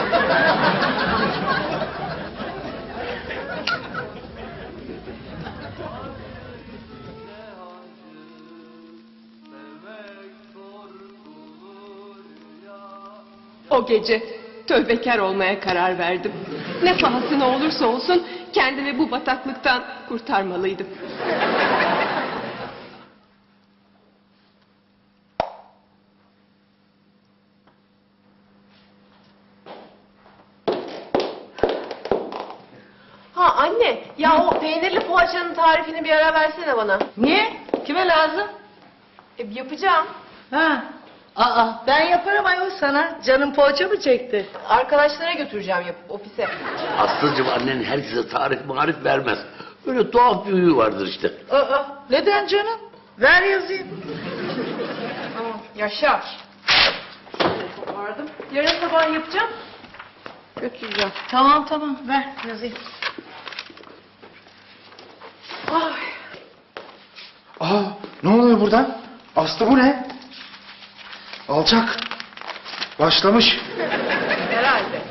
O gece tövbekar olmaya karar verdim. Ne pahasına olursa olsun kendimi bu bataklıktan kurtarmalıydım. Ha anne, ya o peynirli poğaçanın tarifini bir ara versene bana. Niye? Kime lazım? Yapacağım. Ha. Aa, ben yaparım ayol sana. Canın poğaça mı çekti? Arkadaşlara götüreceğim ofise. Aslıcığım annen herkese tarif marif vermez. Böyle tuhaf bir huyu vardır işte. Aa, neden canım? Ver yazayım. Tamam, yaşa. Vardım. Yarın sabah yapacağım. Götüreceğim. Tamam ver yazayım. Ay. Aa, ne oluyor buradan? Aslı bu ne? Alçak. Başlamış. Herhalde.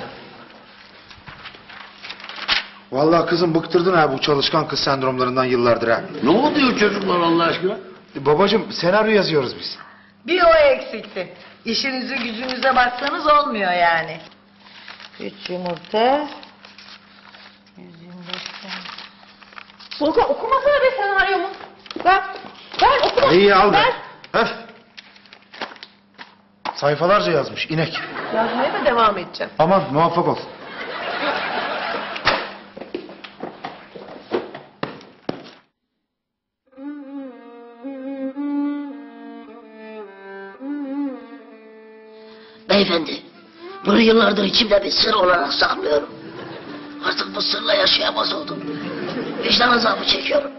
Vallahi kızım bıktırdın ha bu çalışkan kız sendromlarından yıllardır ha. Ne oluyor çocuklar Allah aşkına? Babacığım senaryo yazıyoruz biz. Bir o eksikti. İşinize gücünüze baksanız olmuyor yani. 3 yumurta. 125 tane. Volkan okumasana be senaryomu. Ver okuma. İyi al be. Ver. Öf. Sayfalarca yazmış inek. Yazmaya da devam edeceğim. Aman muvaffak ol. Beyefendi, bunu yıllardır içimde bir sır olarak saklıyorum. Artık bu sırla yaşayamaz oldum. Vicdan azabı çekiyorum.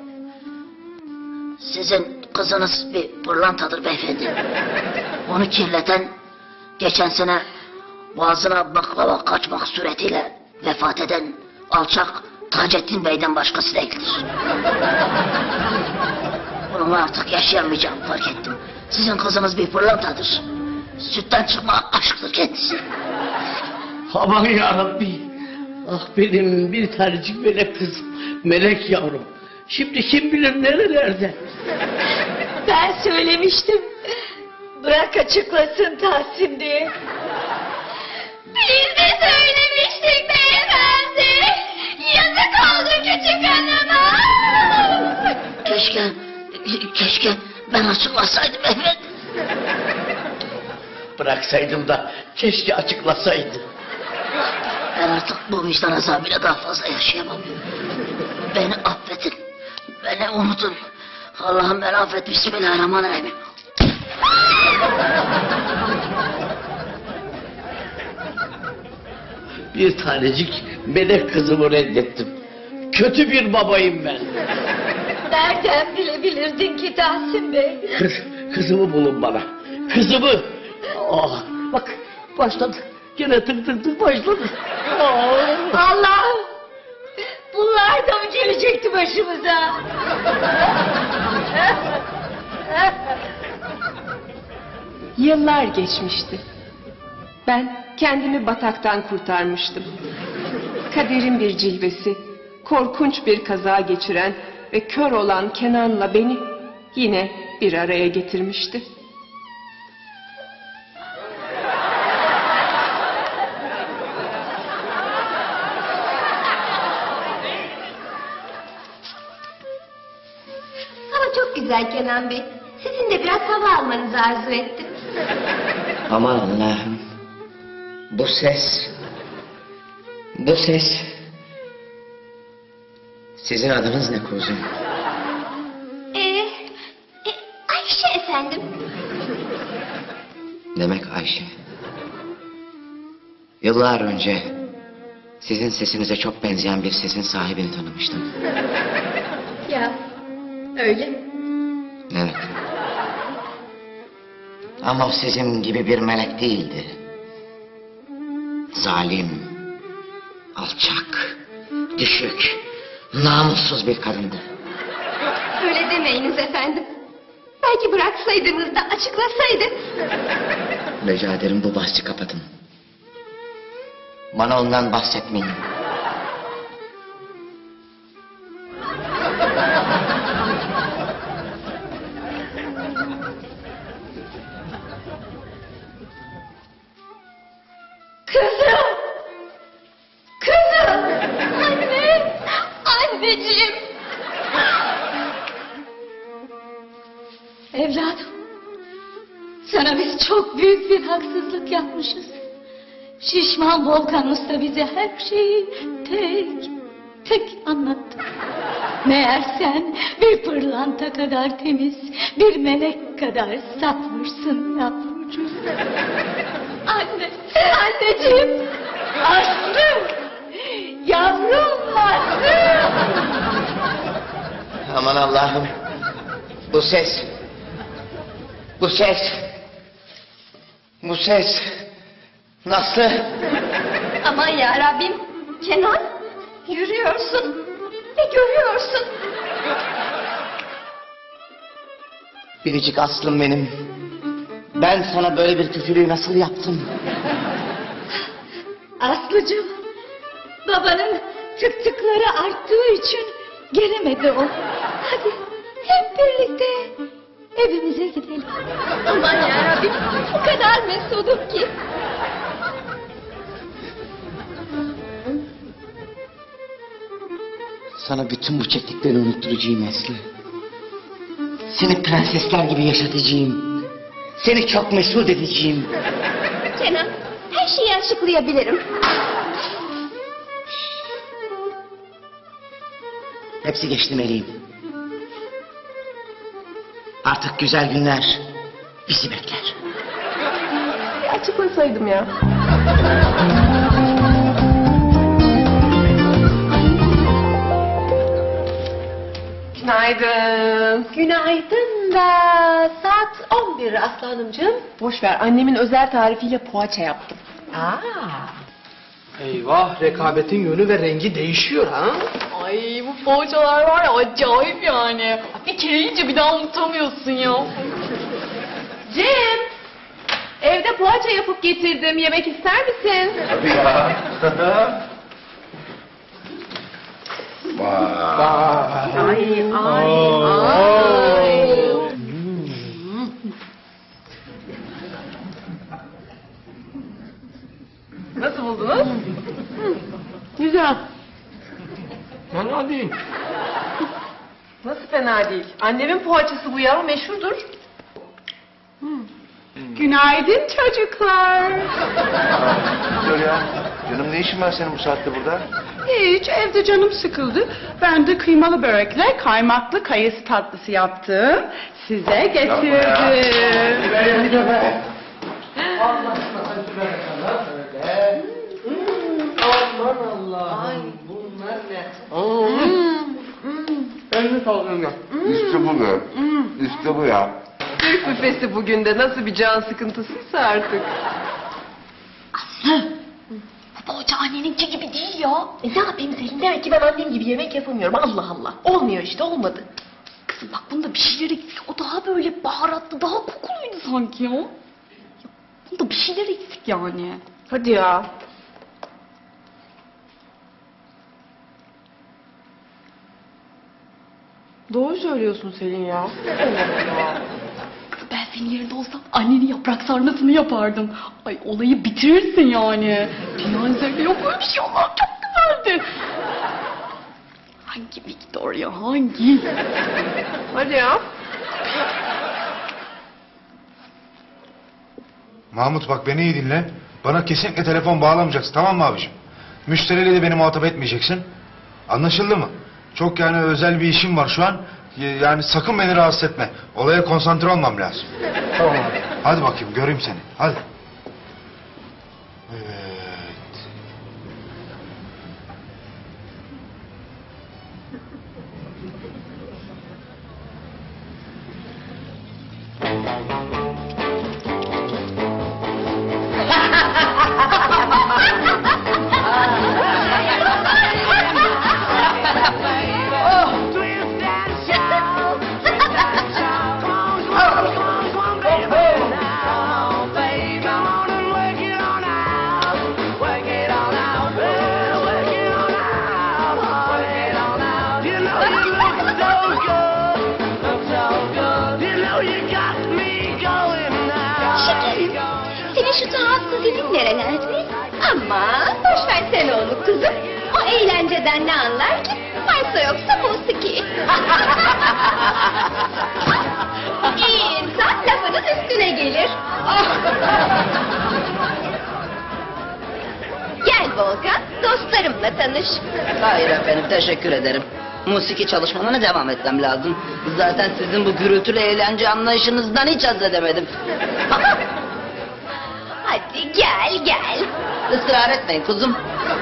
Sizin kızınız bir pırlantadır beyefendi. Onu kirleten, geçen sene boğazına baklava kaçmak suretiyle vefat eden alçak Taceddin Bey'den başkası değildir. Bununla artık yaşayamayacağımı fark ettim. Sizin kızınız bir pırlantadır. Sütten çıkma aşktır kendisi. Aman yarabbi. Ah benim bir tanecik melek kızım. Melek yavrum. Şimdi kim bilir nerelerde. Ben söylemiştim. Bırak açıklasın Tahsin diye. Biz de söylemiştik beyefendi. Yazık oldu küçük hanıma. Keşke ben açıklasaydım efendim. Bıraksaydım da keşke açıklasaydı. Ben artık bu vicdan azabıyla daha fazla yaşayamam. Beni affedin. Beni unutun. Allah'ım beni affet. Bismillahirrahmanirrahim. Bir tanecik melek kızımı reddettim. Kötü bir babayım ben. Nereden bilebilirdin ki Tahsin Bey? Kızımı bulun bana. Kızımı. Oh, bak başladı. Gene tık başladı. Oh. Allah'ım! Bunlar da mı gelecekti başımıza? Yıllar geçmişti. Ben kendimi bataktan kurtarmıştım. Kaderin bir cilvesi, korkunç bir kaza geçiren ve kör olan Kenan'la beni yine bir araya getirmişti. Hava çok güzel Kenan Bey. Sizin de biraz hava almanızı arzu ettim. Aman Allah'ım. Bu ses. Bu ses. Sizin adınız ne kuzum? Ayşe efendim. Demek Ayşe. Yıllar önce sizin sesinize çok benzeyen bir sesin sahibini tanımıştım. Ya öyle mi? Evet. Ama o sizin gibi bir melek değildi. Zalim, alçak, düşük, namussuz bir kadındı. Öyle demeyiniz efendim. Belki bıraksaydınız da açıklasaydı. Rica ederim bu bahsi kapatın. Bana ondan bahsetmeyin. Kızım! Kızım! Anne! Anneciğim! Evladım, sana biz çok büyük bir haksızlık yapmışız. Şişman Volkan Usta bize her şeyi tek anlattı. Meğer sen bir pırlanta kadar temiz, bir melek kadar safmışsın yavrucuğum. Anne, anneciğim, Aslım, yavrum Aslım. Aman Allah'ım. Bu ses. Bu ses. Bu ses. Nasıl? Aman ya Rabbim, Kenan, yürüyorsun ve görüyorsun. Biricik Aslım benim. Ben sana böyle bir kötülüğü nasıl yaptım? Aslıcığım, babanın tıkları arttığı için gelemedi o. Hadi hep birlikte evimize gidelim. Aman ya Rabbim, o kadar mesudum ki. Sana bütün bu çektiklerini unutturacağım Aslı. Seni prensesler gibi yaşatacağım. Seni çok mesut edeceğim. Kenan, her şeyi açıklayabilirim. Hepsi geçti meleğim. Artık güzel günler bizi bekler. Açıklasaydım ya. Günaydın. Günaydın da saat 11 Aslı Hanımcığım. Boş ver, annemin özel tarifiyle poğaça yaptım. Eyvah, rekabetin yönü ve rengi değişiyor ha. Ay bu poğaçalar var ya acayip yani. Bir kere yiyince bir daha unutamıyorsun ya. Cem, evde poğaça yapıp getirdim. Yemek ister misin? Tabii ya. Ay, ay. Nasıl buldunuz? Güzel. Fena değil. Nasıl fena değil? Annemin poğaçası bu ya, meşhurdur. Günaydın çocuklar. Dur ya. Canım ne işin var senin bu saatte burada? Hiç, evde canım sıkıldı. Ben de kıymalı börekle kaymaklı kayısı tatlısı yaptım. Size getirdim. Aman Allah. Ay bunlar ne? Elini sağlıyorum ya. İşte bu be. İşte bu ya. Türk büfesi bugün de nasıl bir can sıkıntısıysa artık. Aslı, bu poğaça anneninki gibi değil ya. Ne yapayım Selin? Demek ki ben annem gibi yemek yapamıyorum. Allah Allah. Olmuyor işte, olmadı. Kızım bak bunda bir şeyler eksik. O daha böyle baharatlı, daha kokuluydu sanki ya. Bunda bir şeyler eksik yani. Hadi ya. Doğru söylüyorsun Selin ya. Ben senin yerinde olsam annenin yaprak sarmasını yapardım. Ay olayı bitirirsin yani. Dünyanın üzerinde yok öyle bir şey, Allah çok güzeldi. Hangi Victoria, hangi? Hadi ya. Mahmut bak beni iyi dinle. Bana kesinlikle telefon bağlamayacaksın, tamam mı abiciğim? Müşteriyle de beni muhatap etmeyeceksin. Anlaşıldı mı? Çok yani özel bir işim var şu an. Yani sakın beni rahatsız etme. Olaya konsantre olmam lazım. Tamam abi. Hadi bakayım göreyim seni. Hadi. Evet. kerelerdi. Ama boş ver sen onu kızım. O eğlenceden ne anlar ki? Varsa yoksa musiki. İyi insan lafının üstüne gelir. Gel Volkan, dostlarımla tanış. Hayır efendim, teşekkür ederim. Musiki çalışmalarına devam etmem lazım. Zaten sizin bu gürültülü eğlence anlayışınızdan hiç haz edemedim. Hadi gel gel. Israr etmeyin kuzum.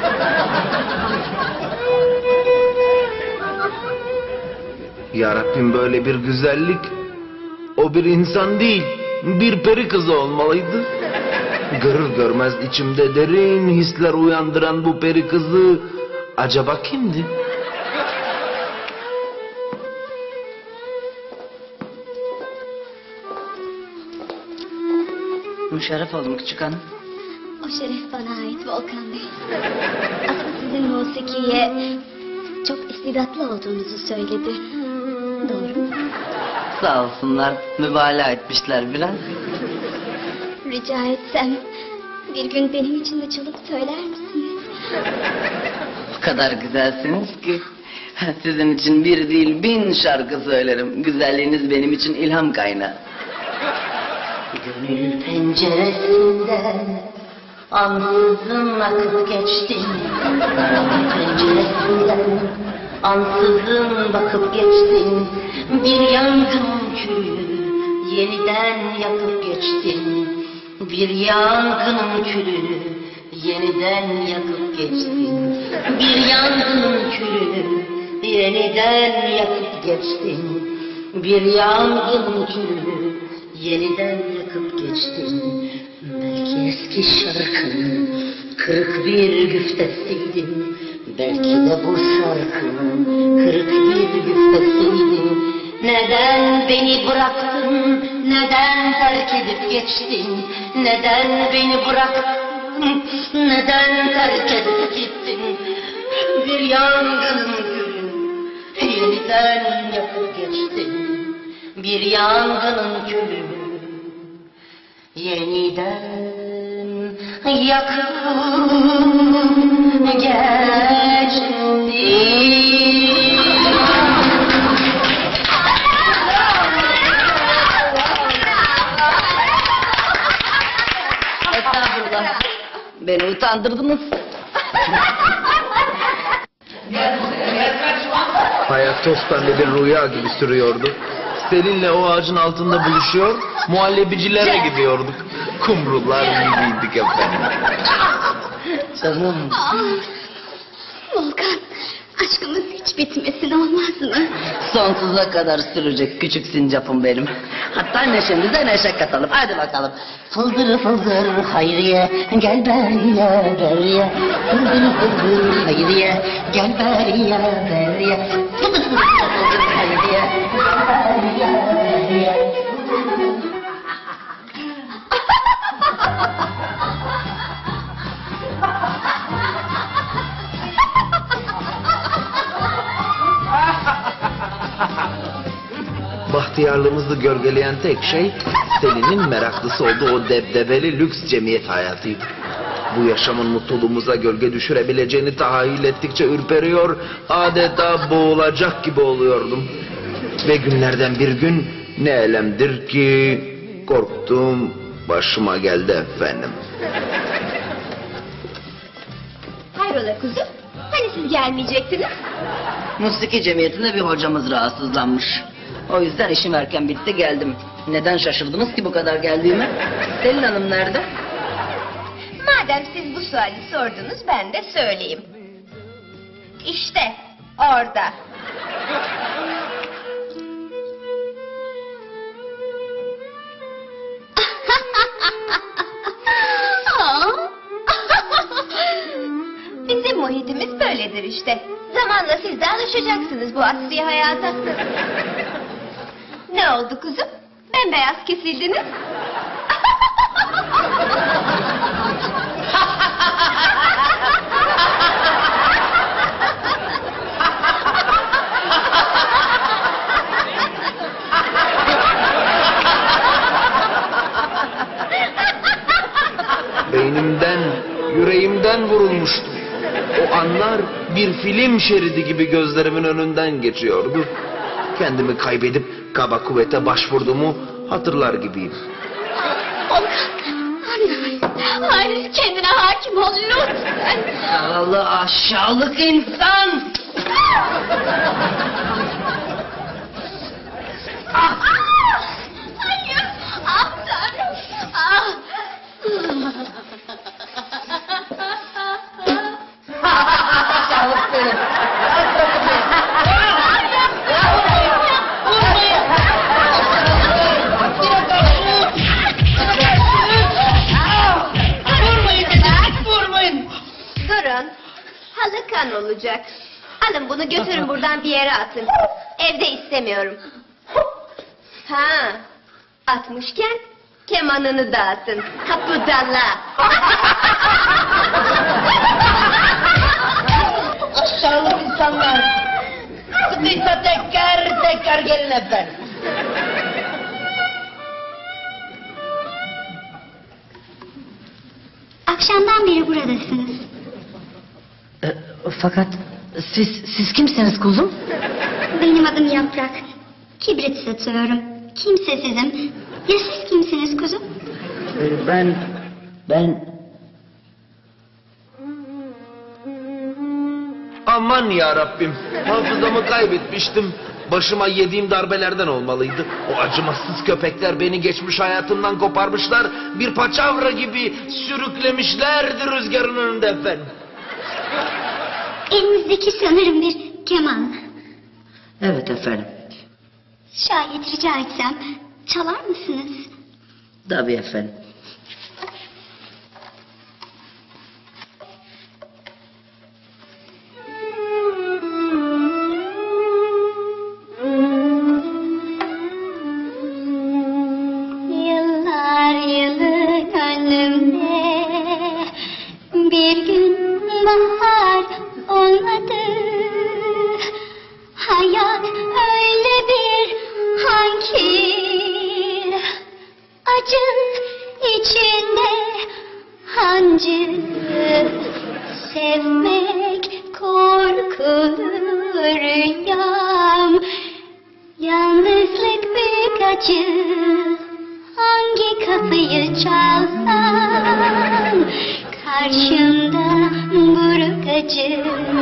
Yarabbim, böyle bir güzellik. O bir insan değil, bir peri kızı olmalıydı. Görür görmez içimde derin hisler uyandıran bu peri kızı acaba kimdi? Müşerref oldum küçük hanım. O şeref bana ait Volkan Bey. Aslı sizin musikiye çok istidatlı olduğunuzu söyledi. Doğru mu? Sağ olsunlar, mübalağa etmişler biraz. Rica etsem bir gün benim için de çalıp söyler misiniz? O kadar güzelsiniz ki sizin için bir değil 1000 şarkı söylerim. Güzelliğiniz benim için ilham kaynağı. Gönül penceresinden ansızın akıp geçtin. Gönül penceresinden ansızın bakıp geçtin. Bir yangın külü yeniden yakıp geçtin. Bir yangın külü yeniden yakıp geçtin. Bir yangın külü yeniden yakıp geçtin. Bir yangın külü yeniden yakıp geçtin. Belki eski şarkının kırık bir güftesiydin. Belki de bu şarkının kırık bir güftesiydin. Neden beni bıraktın? Neden terk edip geçtin? Neden beni bıraktın? Neden terk edip gittin? Bir yangının gülü yeniden yakıp geçtin. Bir yangının külü yeniden yakıp geçti. Estağfurullah. Beni utandırdınız. Hayat toz pembe bir rüya gibi sürüyordu. Seninle o ağacın altında buluşuyor, muhallebicilere gidiyorduk. Kumrular gibiydik efendim. Canım. Volkan, aşkımız hiç bitmesin olmaz mı? Sonsuza kadar sürecek küçük sincapım benim. Hatta neşemize neşe katalım. Hadi bakalım. Fıldır fıldır Hayriye gel beriye beriye. Fıldır fıldır Hayriye gel beriye beriye. Fıldır fıldır Hayriye beriye beriye. Bahtiyarlığımızı gölgeleyen tek şey Selin'in meraklısı olduğu o debdebeli lüks cemiyet hayatıydı. Bu yaşamın mutluluğumuza gölge düşürebileceğini tahayyül ettikçe ürperiyor, adeta boğulacak gibi oluyordum. Ve günlerden bir gün ne elemdir ki korktuğum başıma geldi efendim. Hayrola kuzum? Hani siz gelmeyecektiniz? Musiki cemiyetinde bir hocamız rahatsızlanmış. O yüzden işim erken bitti geldim. Neden şaşırdınız ki bu kadar geldiğime? Selin Hanım nerede? Madem siz bu suali sordunuz ben de söyleyeyim. İşte orada. Bizim muhitimiz böyledir işte. Zamanla siz de alışacaksınız bu asri hayata. Ne oldu kuzum? Bembeyaz kesildiniz. Beynimden anlar bir film şeridi gibi gözlerimin önünden geçiyordu. Kendimi kaybedip kaba kuvvete başvurduğumu hatırlar gibiyim. Hayır, kendine hakim ol lütfen. Zavallı aşağılık insan. Hayır, ah Tanrım, ah. Aşağılık seni. Durun. Halı kan olacak. Alın bunu götürün buradan bir yere atın. Evde istemiyorum. Ha, atmışken kemanını da atın. Kapıdala. Aşağılık insanlar. Sıkıysa tekrar gelin efendim. Akşamdan beri buradasınız. Fakat siz kimsiniz kuzum? Benim adım Yaprak. Kibrit satıyorum. Kimsesizim. Ya siz kimsiniz kuzum? Ben... Aman ya Rabbim, hafızamı kaybetmiştim. Başıma yediğim darbelerden olmalıydı. O acımasız köpekler beni geçmiş hayatımdan koparmışlar. Bir paçavra gibi sürüklemişlerdi rüzgarın önünde efendim. Elinizdeki sanırım bir keman. Evet efendim. Şayet rica etsem çalar mısınız? Tabii efendim. Yıllar yılı gönlümde bir gün bahar olmadı. Hayat öyle bir hangi acı içinde hancı. Sevmek korkulu rüyam, yalnızlık büyük acı. Hangi kapıyı çalsam karşımda buruk acı.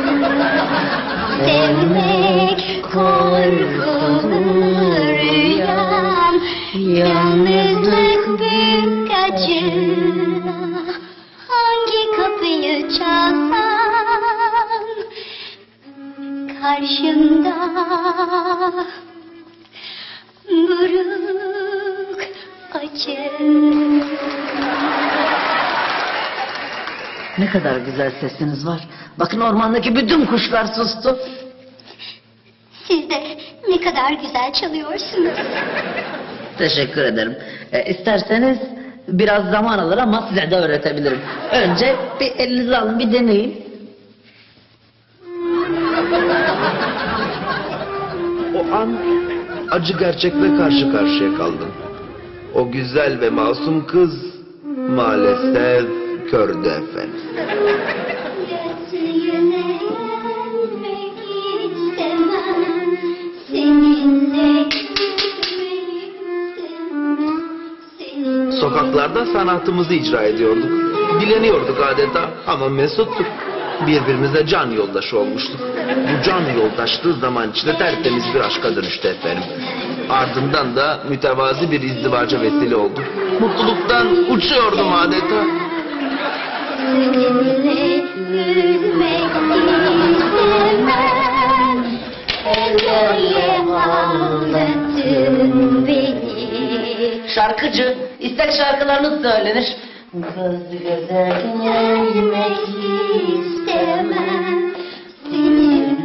Sevmek korkulu rüyam, yalnızlık büyük acı. Hangi kapıyı çalsam karşımda buruk acı. Ne kadar güzel sesiniz var. Bakın ormandaki bütün kuşlar sustu. Siz de ne kadar güzel çalıyorsunuz. Teşekkür ederim. İsterseniz biraz zaman alır ama size de öğretebilirim. Önce bir elinizi alın, bir deneyin. O an acı gerçekle karşı karşıya kaldım. O güzel ve masum kız maalesef kördü efendim. Gökyüzüne gelmek istemem, seninle Sokaklarda sanatımızı icra ediyorduk. Dileniyorduk adeta ama mesuttuk. Birbirimize can yoldaşı olmuştuk. Bu can yoldaşlığı zaman içinde tertemiz bir aşka dönüştü efendim. Ardından da mütevazi bir izdivaca vesile oldu. Mutluluktan uçuyordum adeta. seninle üzmek istemem. Ellere ağlatın beni. Şarkıcı, istek şarkılarınız söylenir. Göz göze gelmek istemem. Senin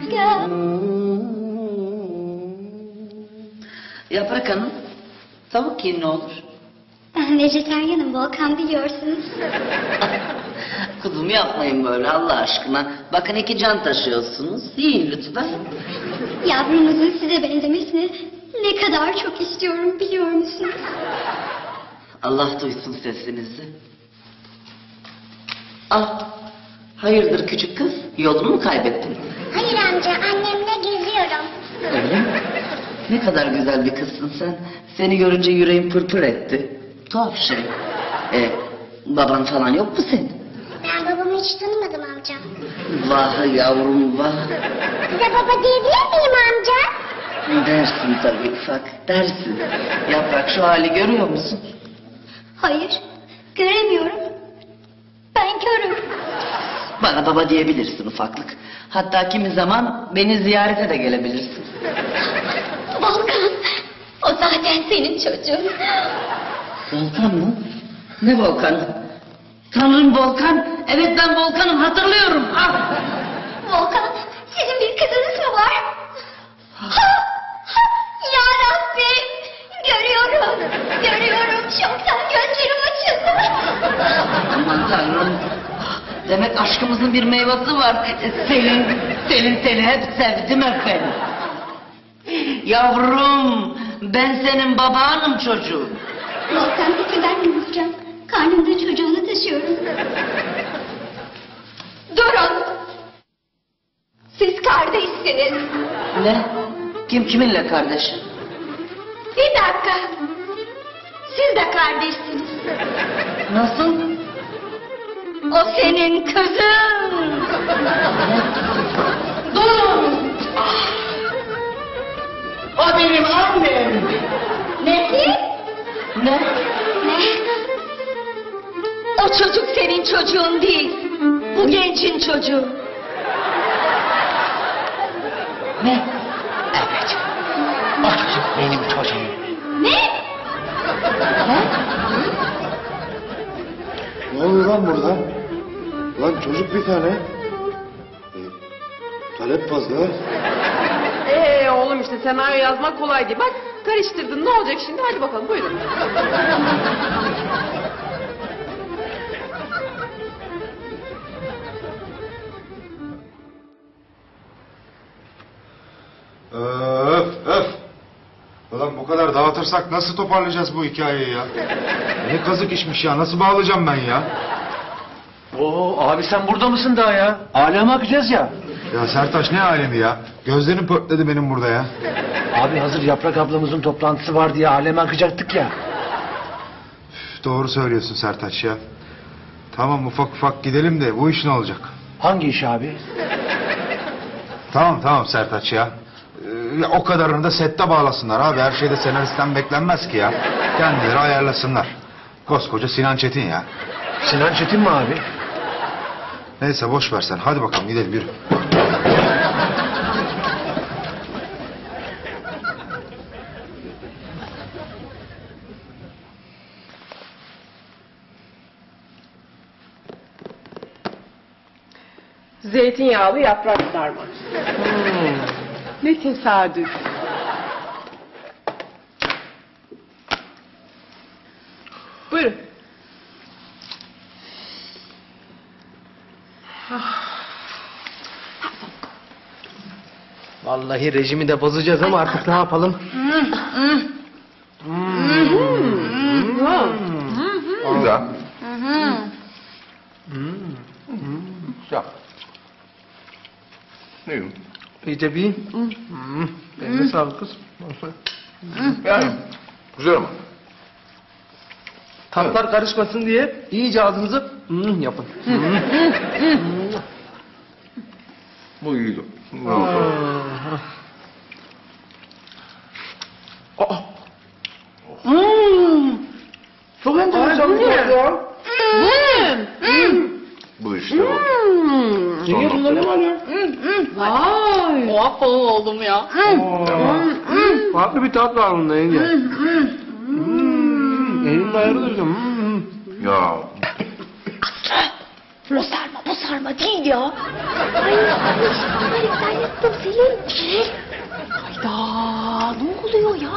Yaprak Hanım, tavuk yiyin ne olur. Ben vejetaryenim Volkan, biliyorsunuz. Kuzum yapmayın böyle Allah aşkına. Bakın 2 can taşıyorsunuz. Yiyin lütfen. Yavrumuzun size benzemesini ne kadar çok istiyorum, biliyor musunuz? Allah duysun sesinizi. Ah, Hayırdır küçük kız? Yolunu mu kaybettin? Hayır amca, annemle geziyorum. Öyle mi? Ne kadar güzel bir kızsın sen. Seni görünce yüreğim pırpır etti. Tuhaf şey. Baban falan yok mu senin? Ben babamı hiç tanımadım amca. Vah yavrum vah. Size baba diyebilir miyim amca? Dersin tabii ufak, dersin. Yaprak şu hali görüyor musun? Hayır, göremiyorum. Ben körüm. Bana baba diyebilirsin ufaklık. Hatta kimi zaman beni ziyarete de gelebilirsin. Volkan, o zaten senin çocuğun. Volkan mı? Ne Volkan'ı? Tanrım Volkan. Evet ben Volkan'ım hatırlıyorum. Ah! Volkan, sizin bir kızınız mı var? Ya Rabbi, görüyorum. Şoktan gözlerim açıldı. Aman Tanrım. Demek aşkımızın bir meyvesi var. Selin seni hep sevdim efendim. Yavrum, ben senin babanım çocuğum. Volkan, peki ben ne olacağım? Karnımda çocuğunu taşıyorum. Durun. Siz kardeşsiniz. Ne? Kim kiminle kardeş? Bir dakika. Siz de kardeşsiniz. Nasıl? O senin kızın. Durun! O benim annem. Nesi? Ne? O çocuk senin çocuğun değil. Bu gencin çocuğu. Ne? Evet. O çocuk benim çocuğum. Ne? Ne oluyor lan burada? Lan çocuk bir tane. Talep fazla. Oğlum işte senaryo yazmak kolay değil. Bak karıştırdın, ne olacak şimdi? Hadi bakalım buyurun. Öf. Ulan bu kadar dağıtırsak nasıl toparlayacağız bu hikayeyi ya? Ne kazık işmiş ya, nasıl bağlayacağım ben ya? Oo abi sen burada mısın daha ya? Aleme akacağız ya. Ya Sertaç ne alemi ya? Gözlerim pörtledi benim burada ya. Abi hazır Yaprak ablamızın toplantısı var diye aleme akacaktık ya. Üf, doğru söylüyorsun Sertaç ya. Tamam ufak gidelim de bu iş ne olacak? Hangi iş abi? Tamam Sertaç ya. O kadarını da sette bağlasınlar abi. Her şeyde senaristten beklenmez ki ya. Kendileri ayarlasınlar. Koskoca Sinan Çetin ya. Sinan Çetin mi abi? Neyse boş ver sen. Hadi bakalım gidelim yürü. Zeytinyağlı yaprak sarma. Ne tesadüf. Buyurun. Vallahi rejimi de bozacağız ama artık ne yapalım? Güzel. Güzel. Neyim? İyice bir. Eline sağlık kız. Yani güzel ama. Tatlar karışmasın diye iyice ağzınızı yapın. Bu iyiydi. Çok enteresan bir tat ya. Bu işte bu. Niye bunda ne var ya? Vay. Oha falan oldum ya. Farklı bir tat var bunda yenge. Elimle ayrılacağım. Ya O sarma değil ya. Ay sen yaptın Selin. Hayda, ne oluyor ya?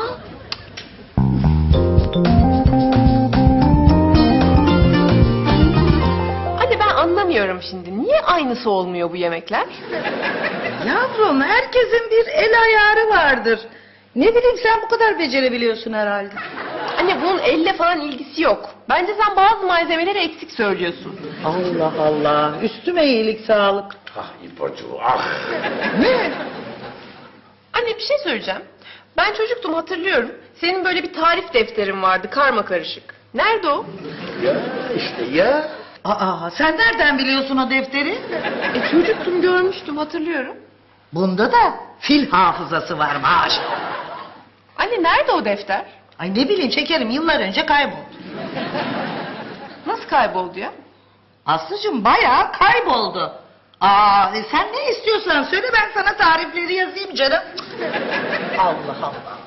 Anne ben anlamıyorum şimdi. Niye aynısı olmuyor bu yemekler? Yavrum herkesin bir el ayarı vardır. Ne bileyim sen bu kadar becerebiliyorsun herhalde. Anne bunun elle falan ilgisi yok. Bence sen bazı malzemeleri eksik söylüyorsun. Allah Allah. Üstüme iyilik sağlık. Ah İpo'cuğum ah. Ne? Anne bir şey söyleyeceğim. Ben çocuktum hatırlıyorum. Senin böyle bir tarif defterin vardı karma karışık. Nerede o? İşte ya. Aa, sen nereden biliyorsun o defteri? Çocuktum görmüştüm hatırlıyorum. Bunda da fil hafızası var maşallah. Anne nerede o defter? Ay ne bileyim şekerim, yıllar önce kayboldu. Nasıl kayboldu ya? Aslıcığım bayağı kayboldu. Aa, sen ne istiyorsan söyle, ben sana tarifleri yazayım canım. Allah Allah.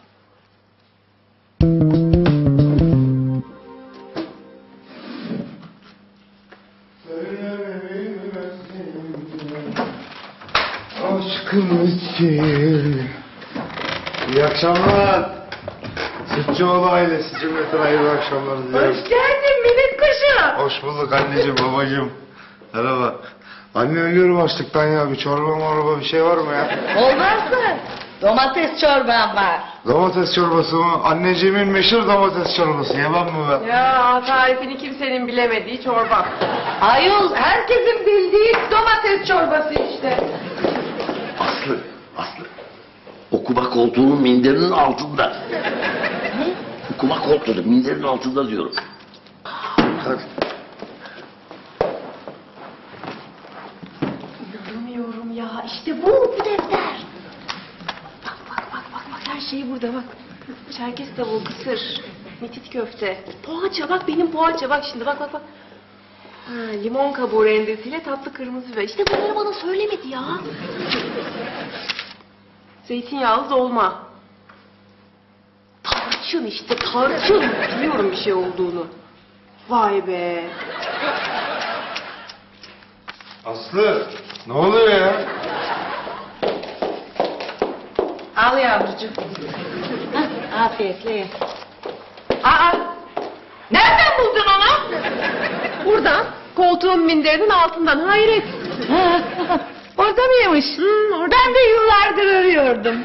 Aşkım için. İyi akşamlar. Sütçüoğlu ailesi cümleten hayırlı akşamlar diliyorum. Hoş geldin minik kuşum. Hoş bulduk anneciğim, babacığım. Merhaba. Anne ölüyorum açlıktan ya. Bir çorba morba bir şey var mı ya? Olmaz mı? Domates çorban var. Domates çorbası mı? Anneciğimin meşhur domates çorbası. Yemem mi ben? Ya tarifini kimsenin bilemediği çorba. Ayol, herkesin bildiği domates çorbası işte. Aslı. Okuma koltuğunun minderinin altında. Ne? Okuma koltuğu minderin altında diyorum. Hadi. İnanamıyorum ya. İşte bu defter. Bak her şey burada bak. Çerkez tavuğu, kısır, metit köfte, poğaça bak benim poğaça bak şimdi bak. Ha, limon kabuğu rendesiyle tatlı kırmızı biber. İşte bunları bana söylemedi ya. Zeytinyağlı dolma. Tarçın işte tarçın. Biliyorum bir şey olduğunu. Vay be. Aslı, ne oluyor ya? Al yavrucuğum. Hah, afiyetle ye. Aa, nereden buldun onu? Buradan, koltuğun minderinin altından. Hayret. Orada mıymış? Ben de yıllardır arıyordum.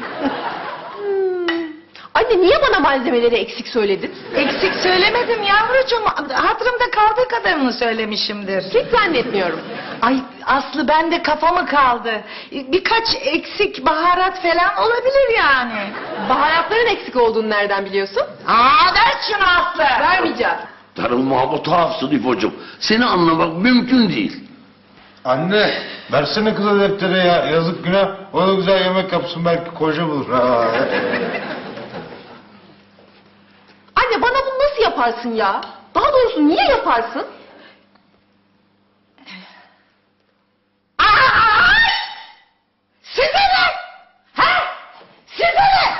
Anne niye bana malzemeleri eksik söyledin? Eksik söylemedim yavrucuğum. Hatırımda kaldığı kadarını söylemişimdir. Hiç zannetmiyorum. Ay Aslı, bende kafa mı kaldı? Birkaç eksik baharat falan olabilir yani. Baharatların eksik olduğunu nereden biliyorsun? Aa, ver şunu Aslı. Vermeyeceğim. Darılma ama tuhafsın İpo'cuğum. Seni anlamak mümkün değil. Anne, versene kıza defteri ya. Yazık günah. O da güzel yemek yapsın, belki koca bulur. Ha. Anne bana bunu nasıl yaparsın ya? Daha doğrusu niye yaparsın? Size ne? Ha? Size ne?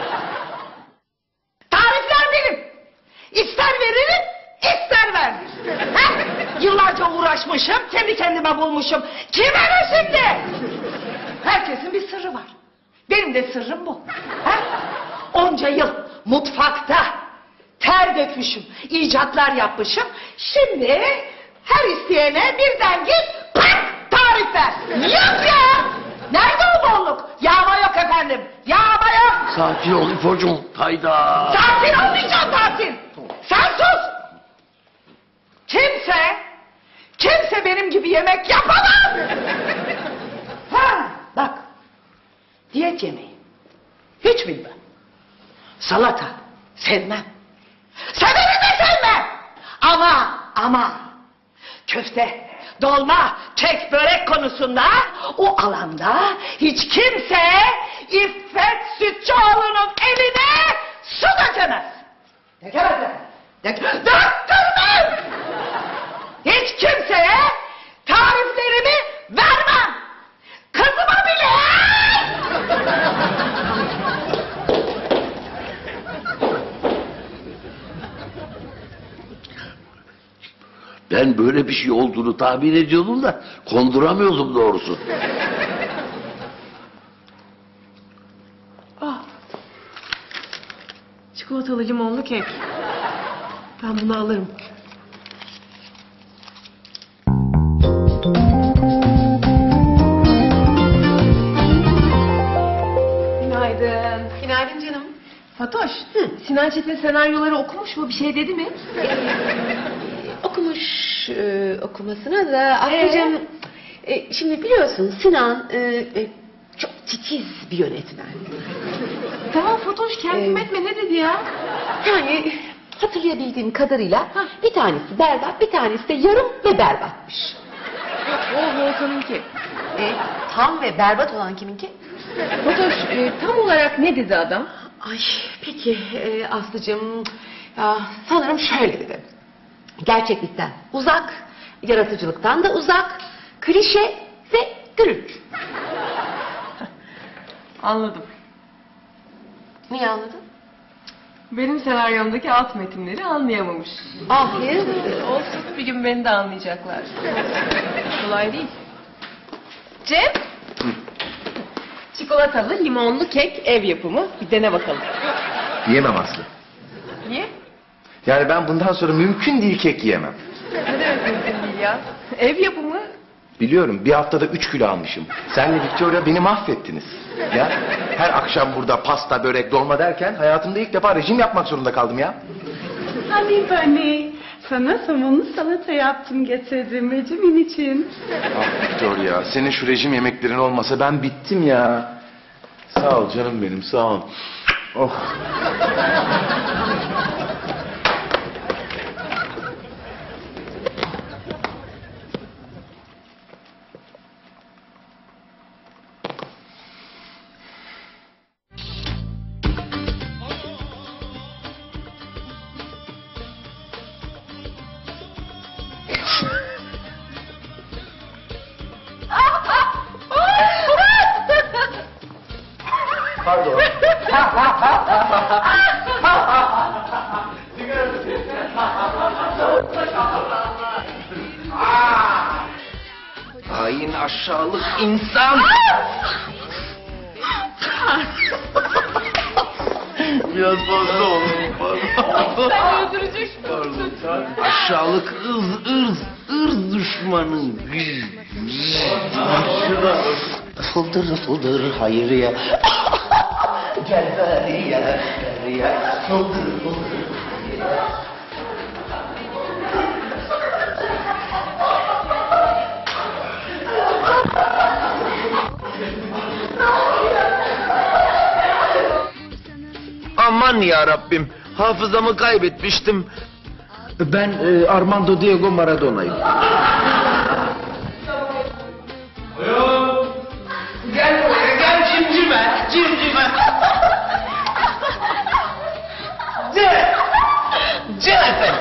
Tarifler benim. İster veririm, ister vermem. Ha? Yıllarca uğraşmışım, kendi kendime bulmuşum. Kime ne şimdi? Herkesin bir sırrı var. Benim de sırrım bu. Ha? Onca yıl mutfakta ter dökmüşüm, icatlar yapmışım. Şimdi her isteyene birden git, pat, tarif ver. Yok ya! Nerede o bolluk? Yağma yok efendim. Yağma yok. Sakin ol İpo'cuğum. Hayda. Sakin olmayacağım sakin. Sen sus. Kimse benim gibi yemek yapamaz. Ha, bak. Diyet yemeği. Hiç bilmem. Salata sevmem. Severim de sevmem. Ama köfte, dolma, kek, börek konusunda o alanda hiç kimse İffet Sütçüoğlu'nun eline su dökemez. Döktürmem. Hiç kimseye tariflerimi vermem. Kızıma bile. Ben böyle bir şey olduğunu tahmin ediyordum da konduramıyordum doğrusu. Çikolatalı limonlu kek. Ben bunu alırım. Günaydın. Günaydın canım. Fatoş, Sinan Çetin senaryoları okumuş mu? Bir şey dedi mi? Okumuş okumasına da Aslı'cığım şimdi biliyorsun Sinan çok titiz bir yönetmen. Tamam Fatoş kendim etme ne dedi ya? Yani hatırlayabildiğim kadarıyla bir tanesi berbat, bir tanesi de yarım ve berbatmış. O Volkan'ınki. Tam ve berbat olan kiminki? Fatoş tam olarak ne dedi adam? Ay peki Aslı'cığım sanırım şöyle dedi. Gerçeklikten uzak, yaratıcılıktan da uzak, klişe ve gürültü. Anladım. Niye anladın? Benim senaryomdaki alt metinleri anlayamamış. Hayır. Olsun bir gün beni de anlayacaklar. Kolay değil. Cem? Çikolatalı limonlu kek ev yapımı. Bir dene bakalım. Yiyemem Aslı. Niye? Yani ben bundan sonra mümkün değil kek yiyemem. Ne demek mümkün değil ya? Ev yapımı. Biliyorum bir haftada 3 kilo almışım. Senle Victoria beni mahvettiniz. Ya her akşam burada pasta, börek, dolma derken hayatımda ilk defa rejim yapmak zorunda kaldım ya. Hani sana somonlu salata yaptım getirdim Ecem'in için. Ah Victoria senin şu rejim yemeklerin olmasa ben bittim ya. Sağ ol canım benim sağ ol. Oh. Pardon. Hain aşağılık insan. Biraz fazla oldu. Sen öldüreceksin. Aşağılık ırz düşmanı. Fıldır fıldır hayriye. Gel beriye, beriye. Fıldır fıldır. Aman ya Rabbim, hafızamı kaybetmiştim. Ben Armando Diego Maradona'yım. Gel buraya gel cimcime, cimcime. Cem efendim.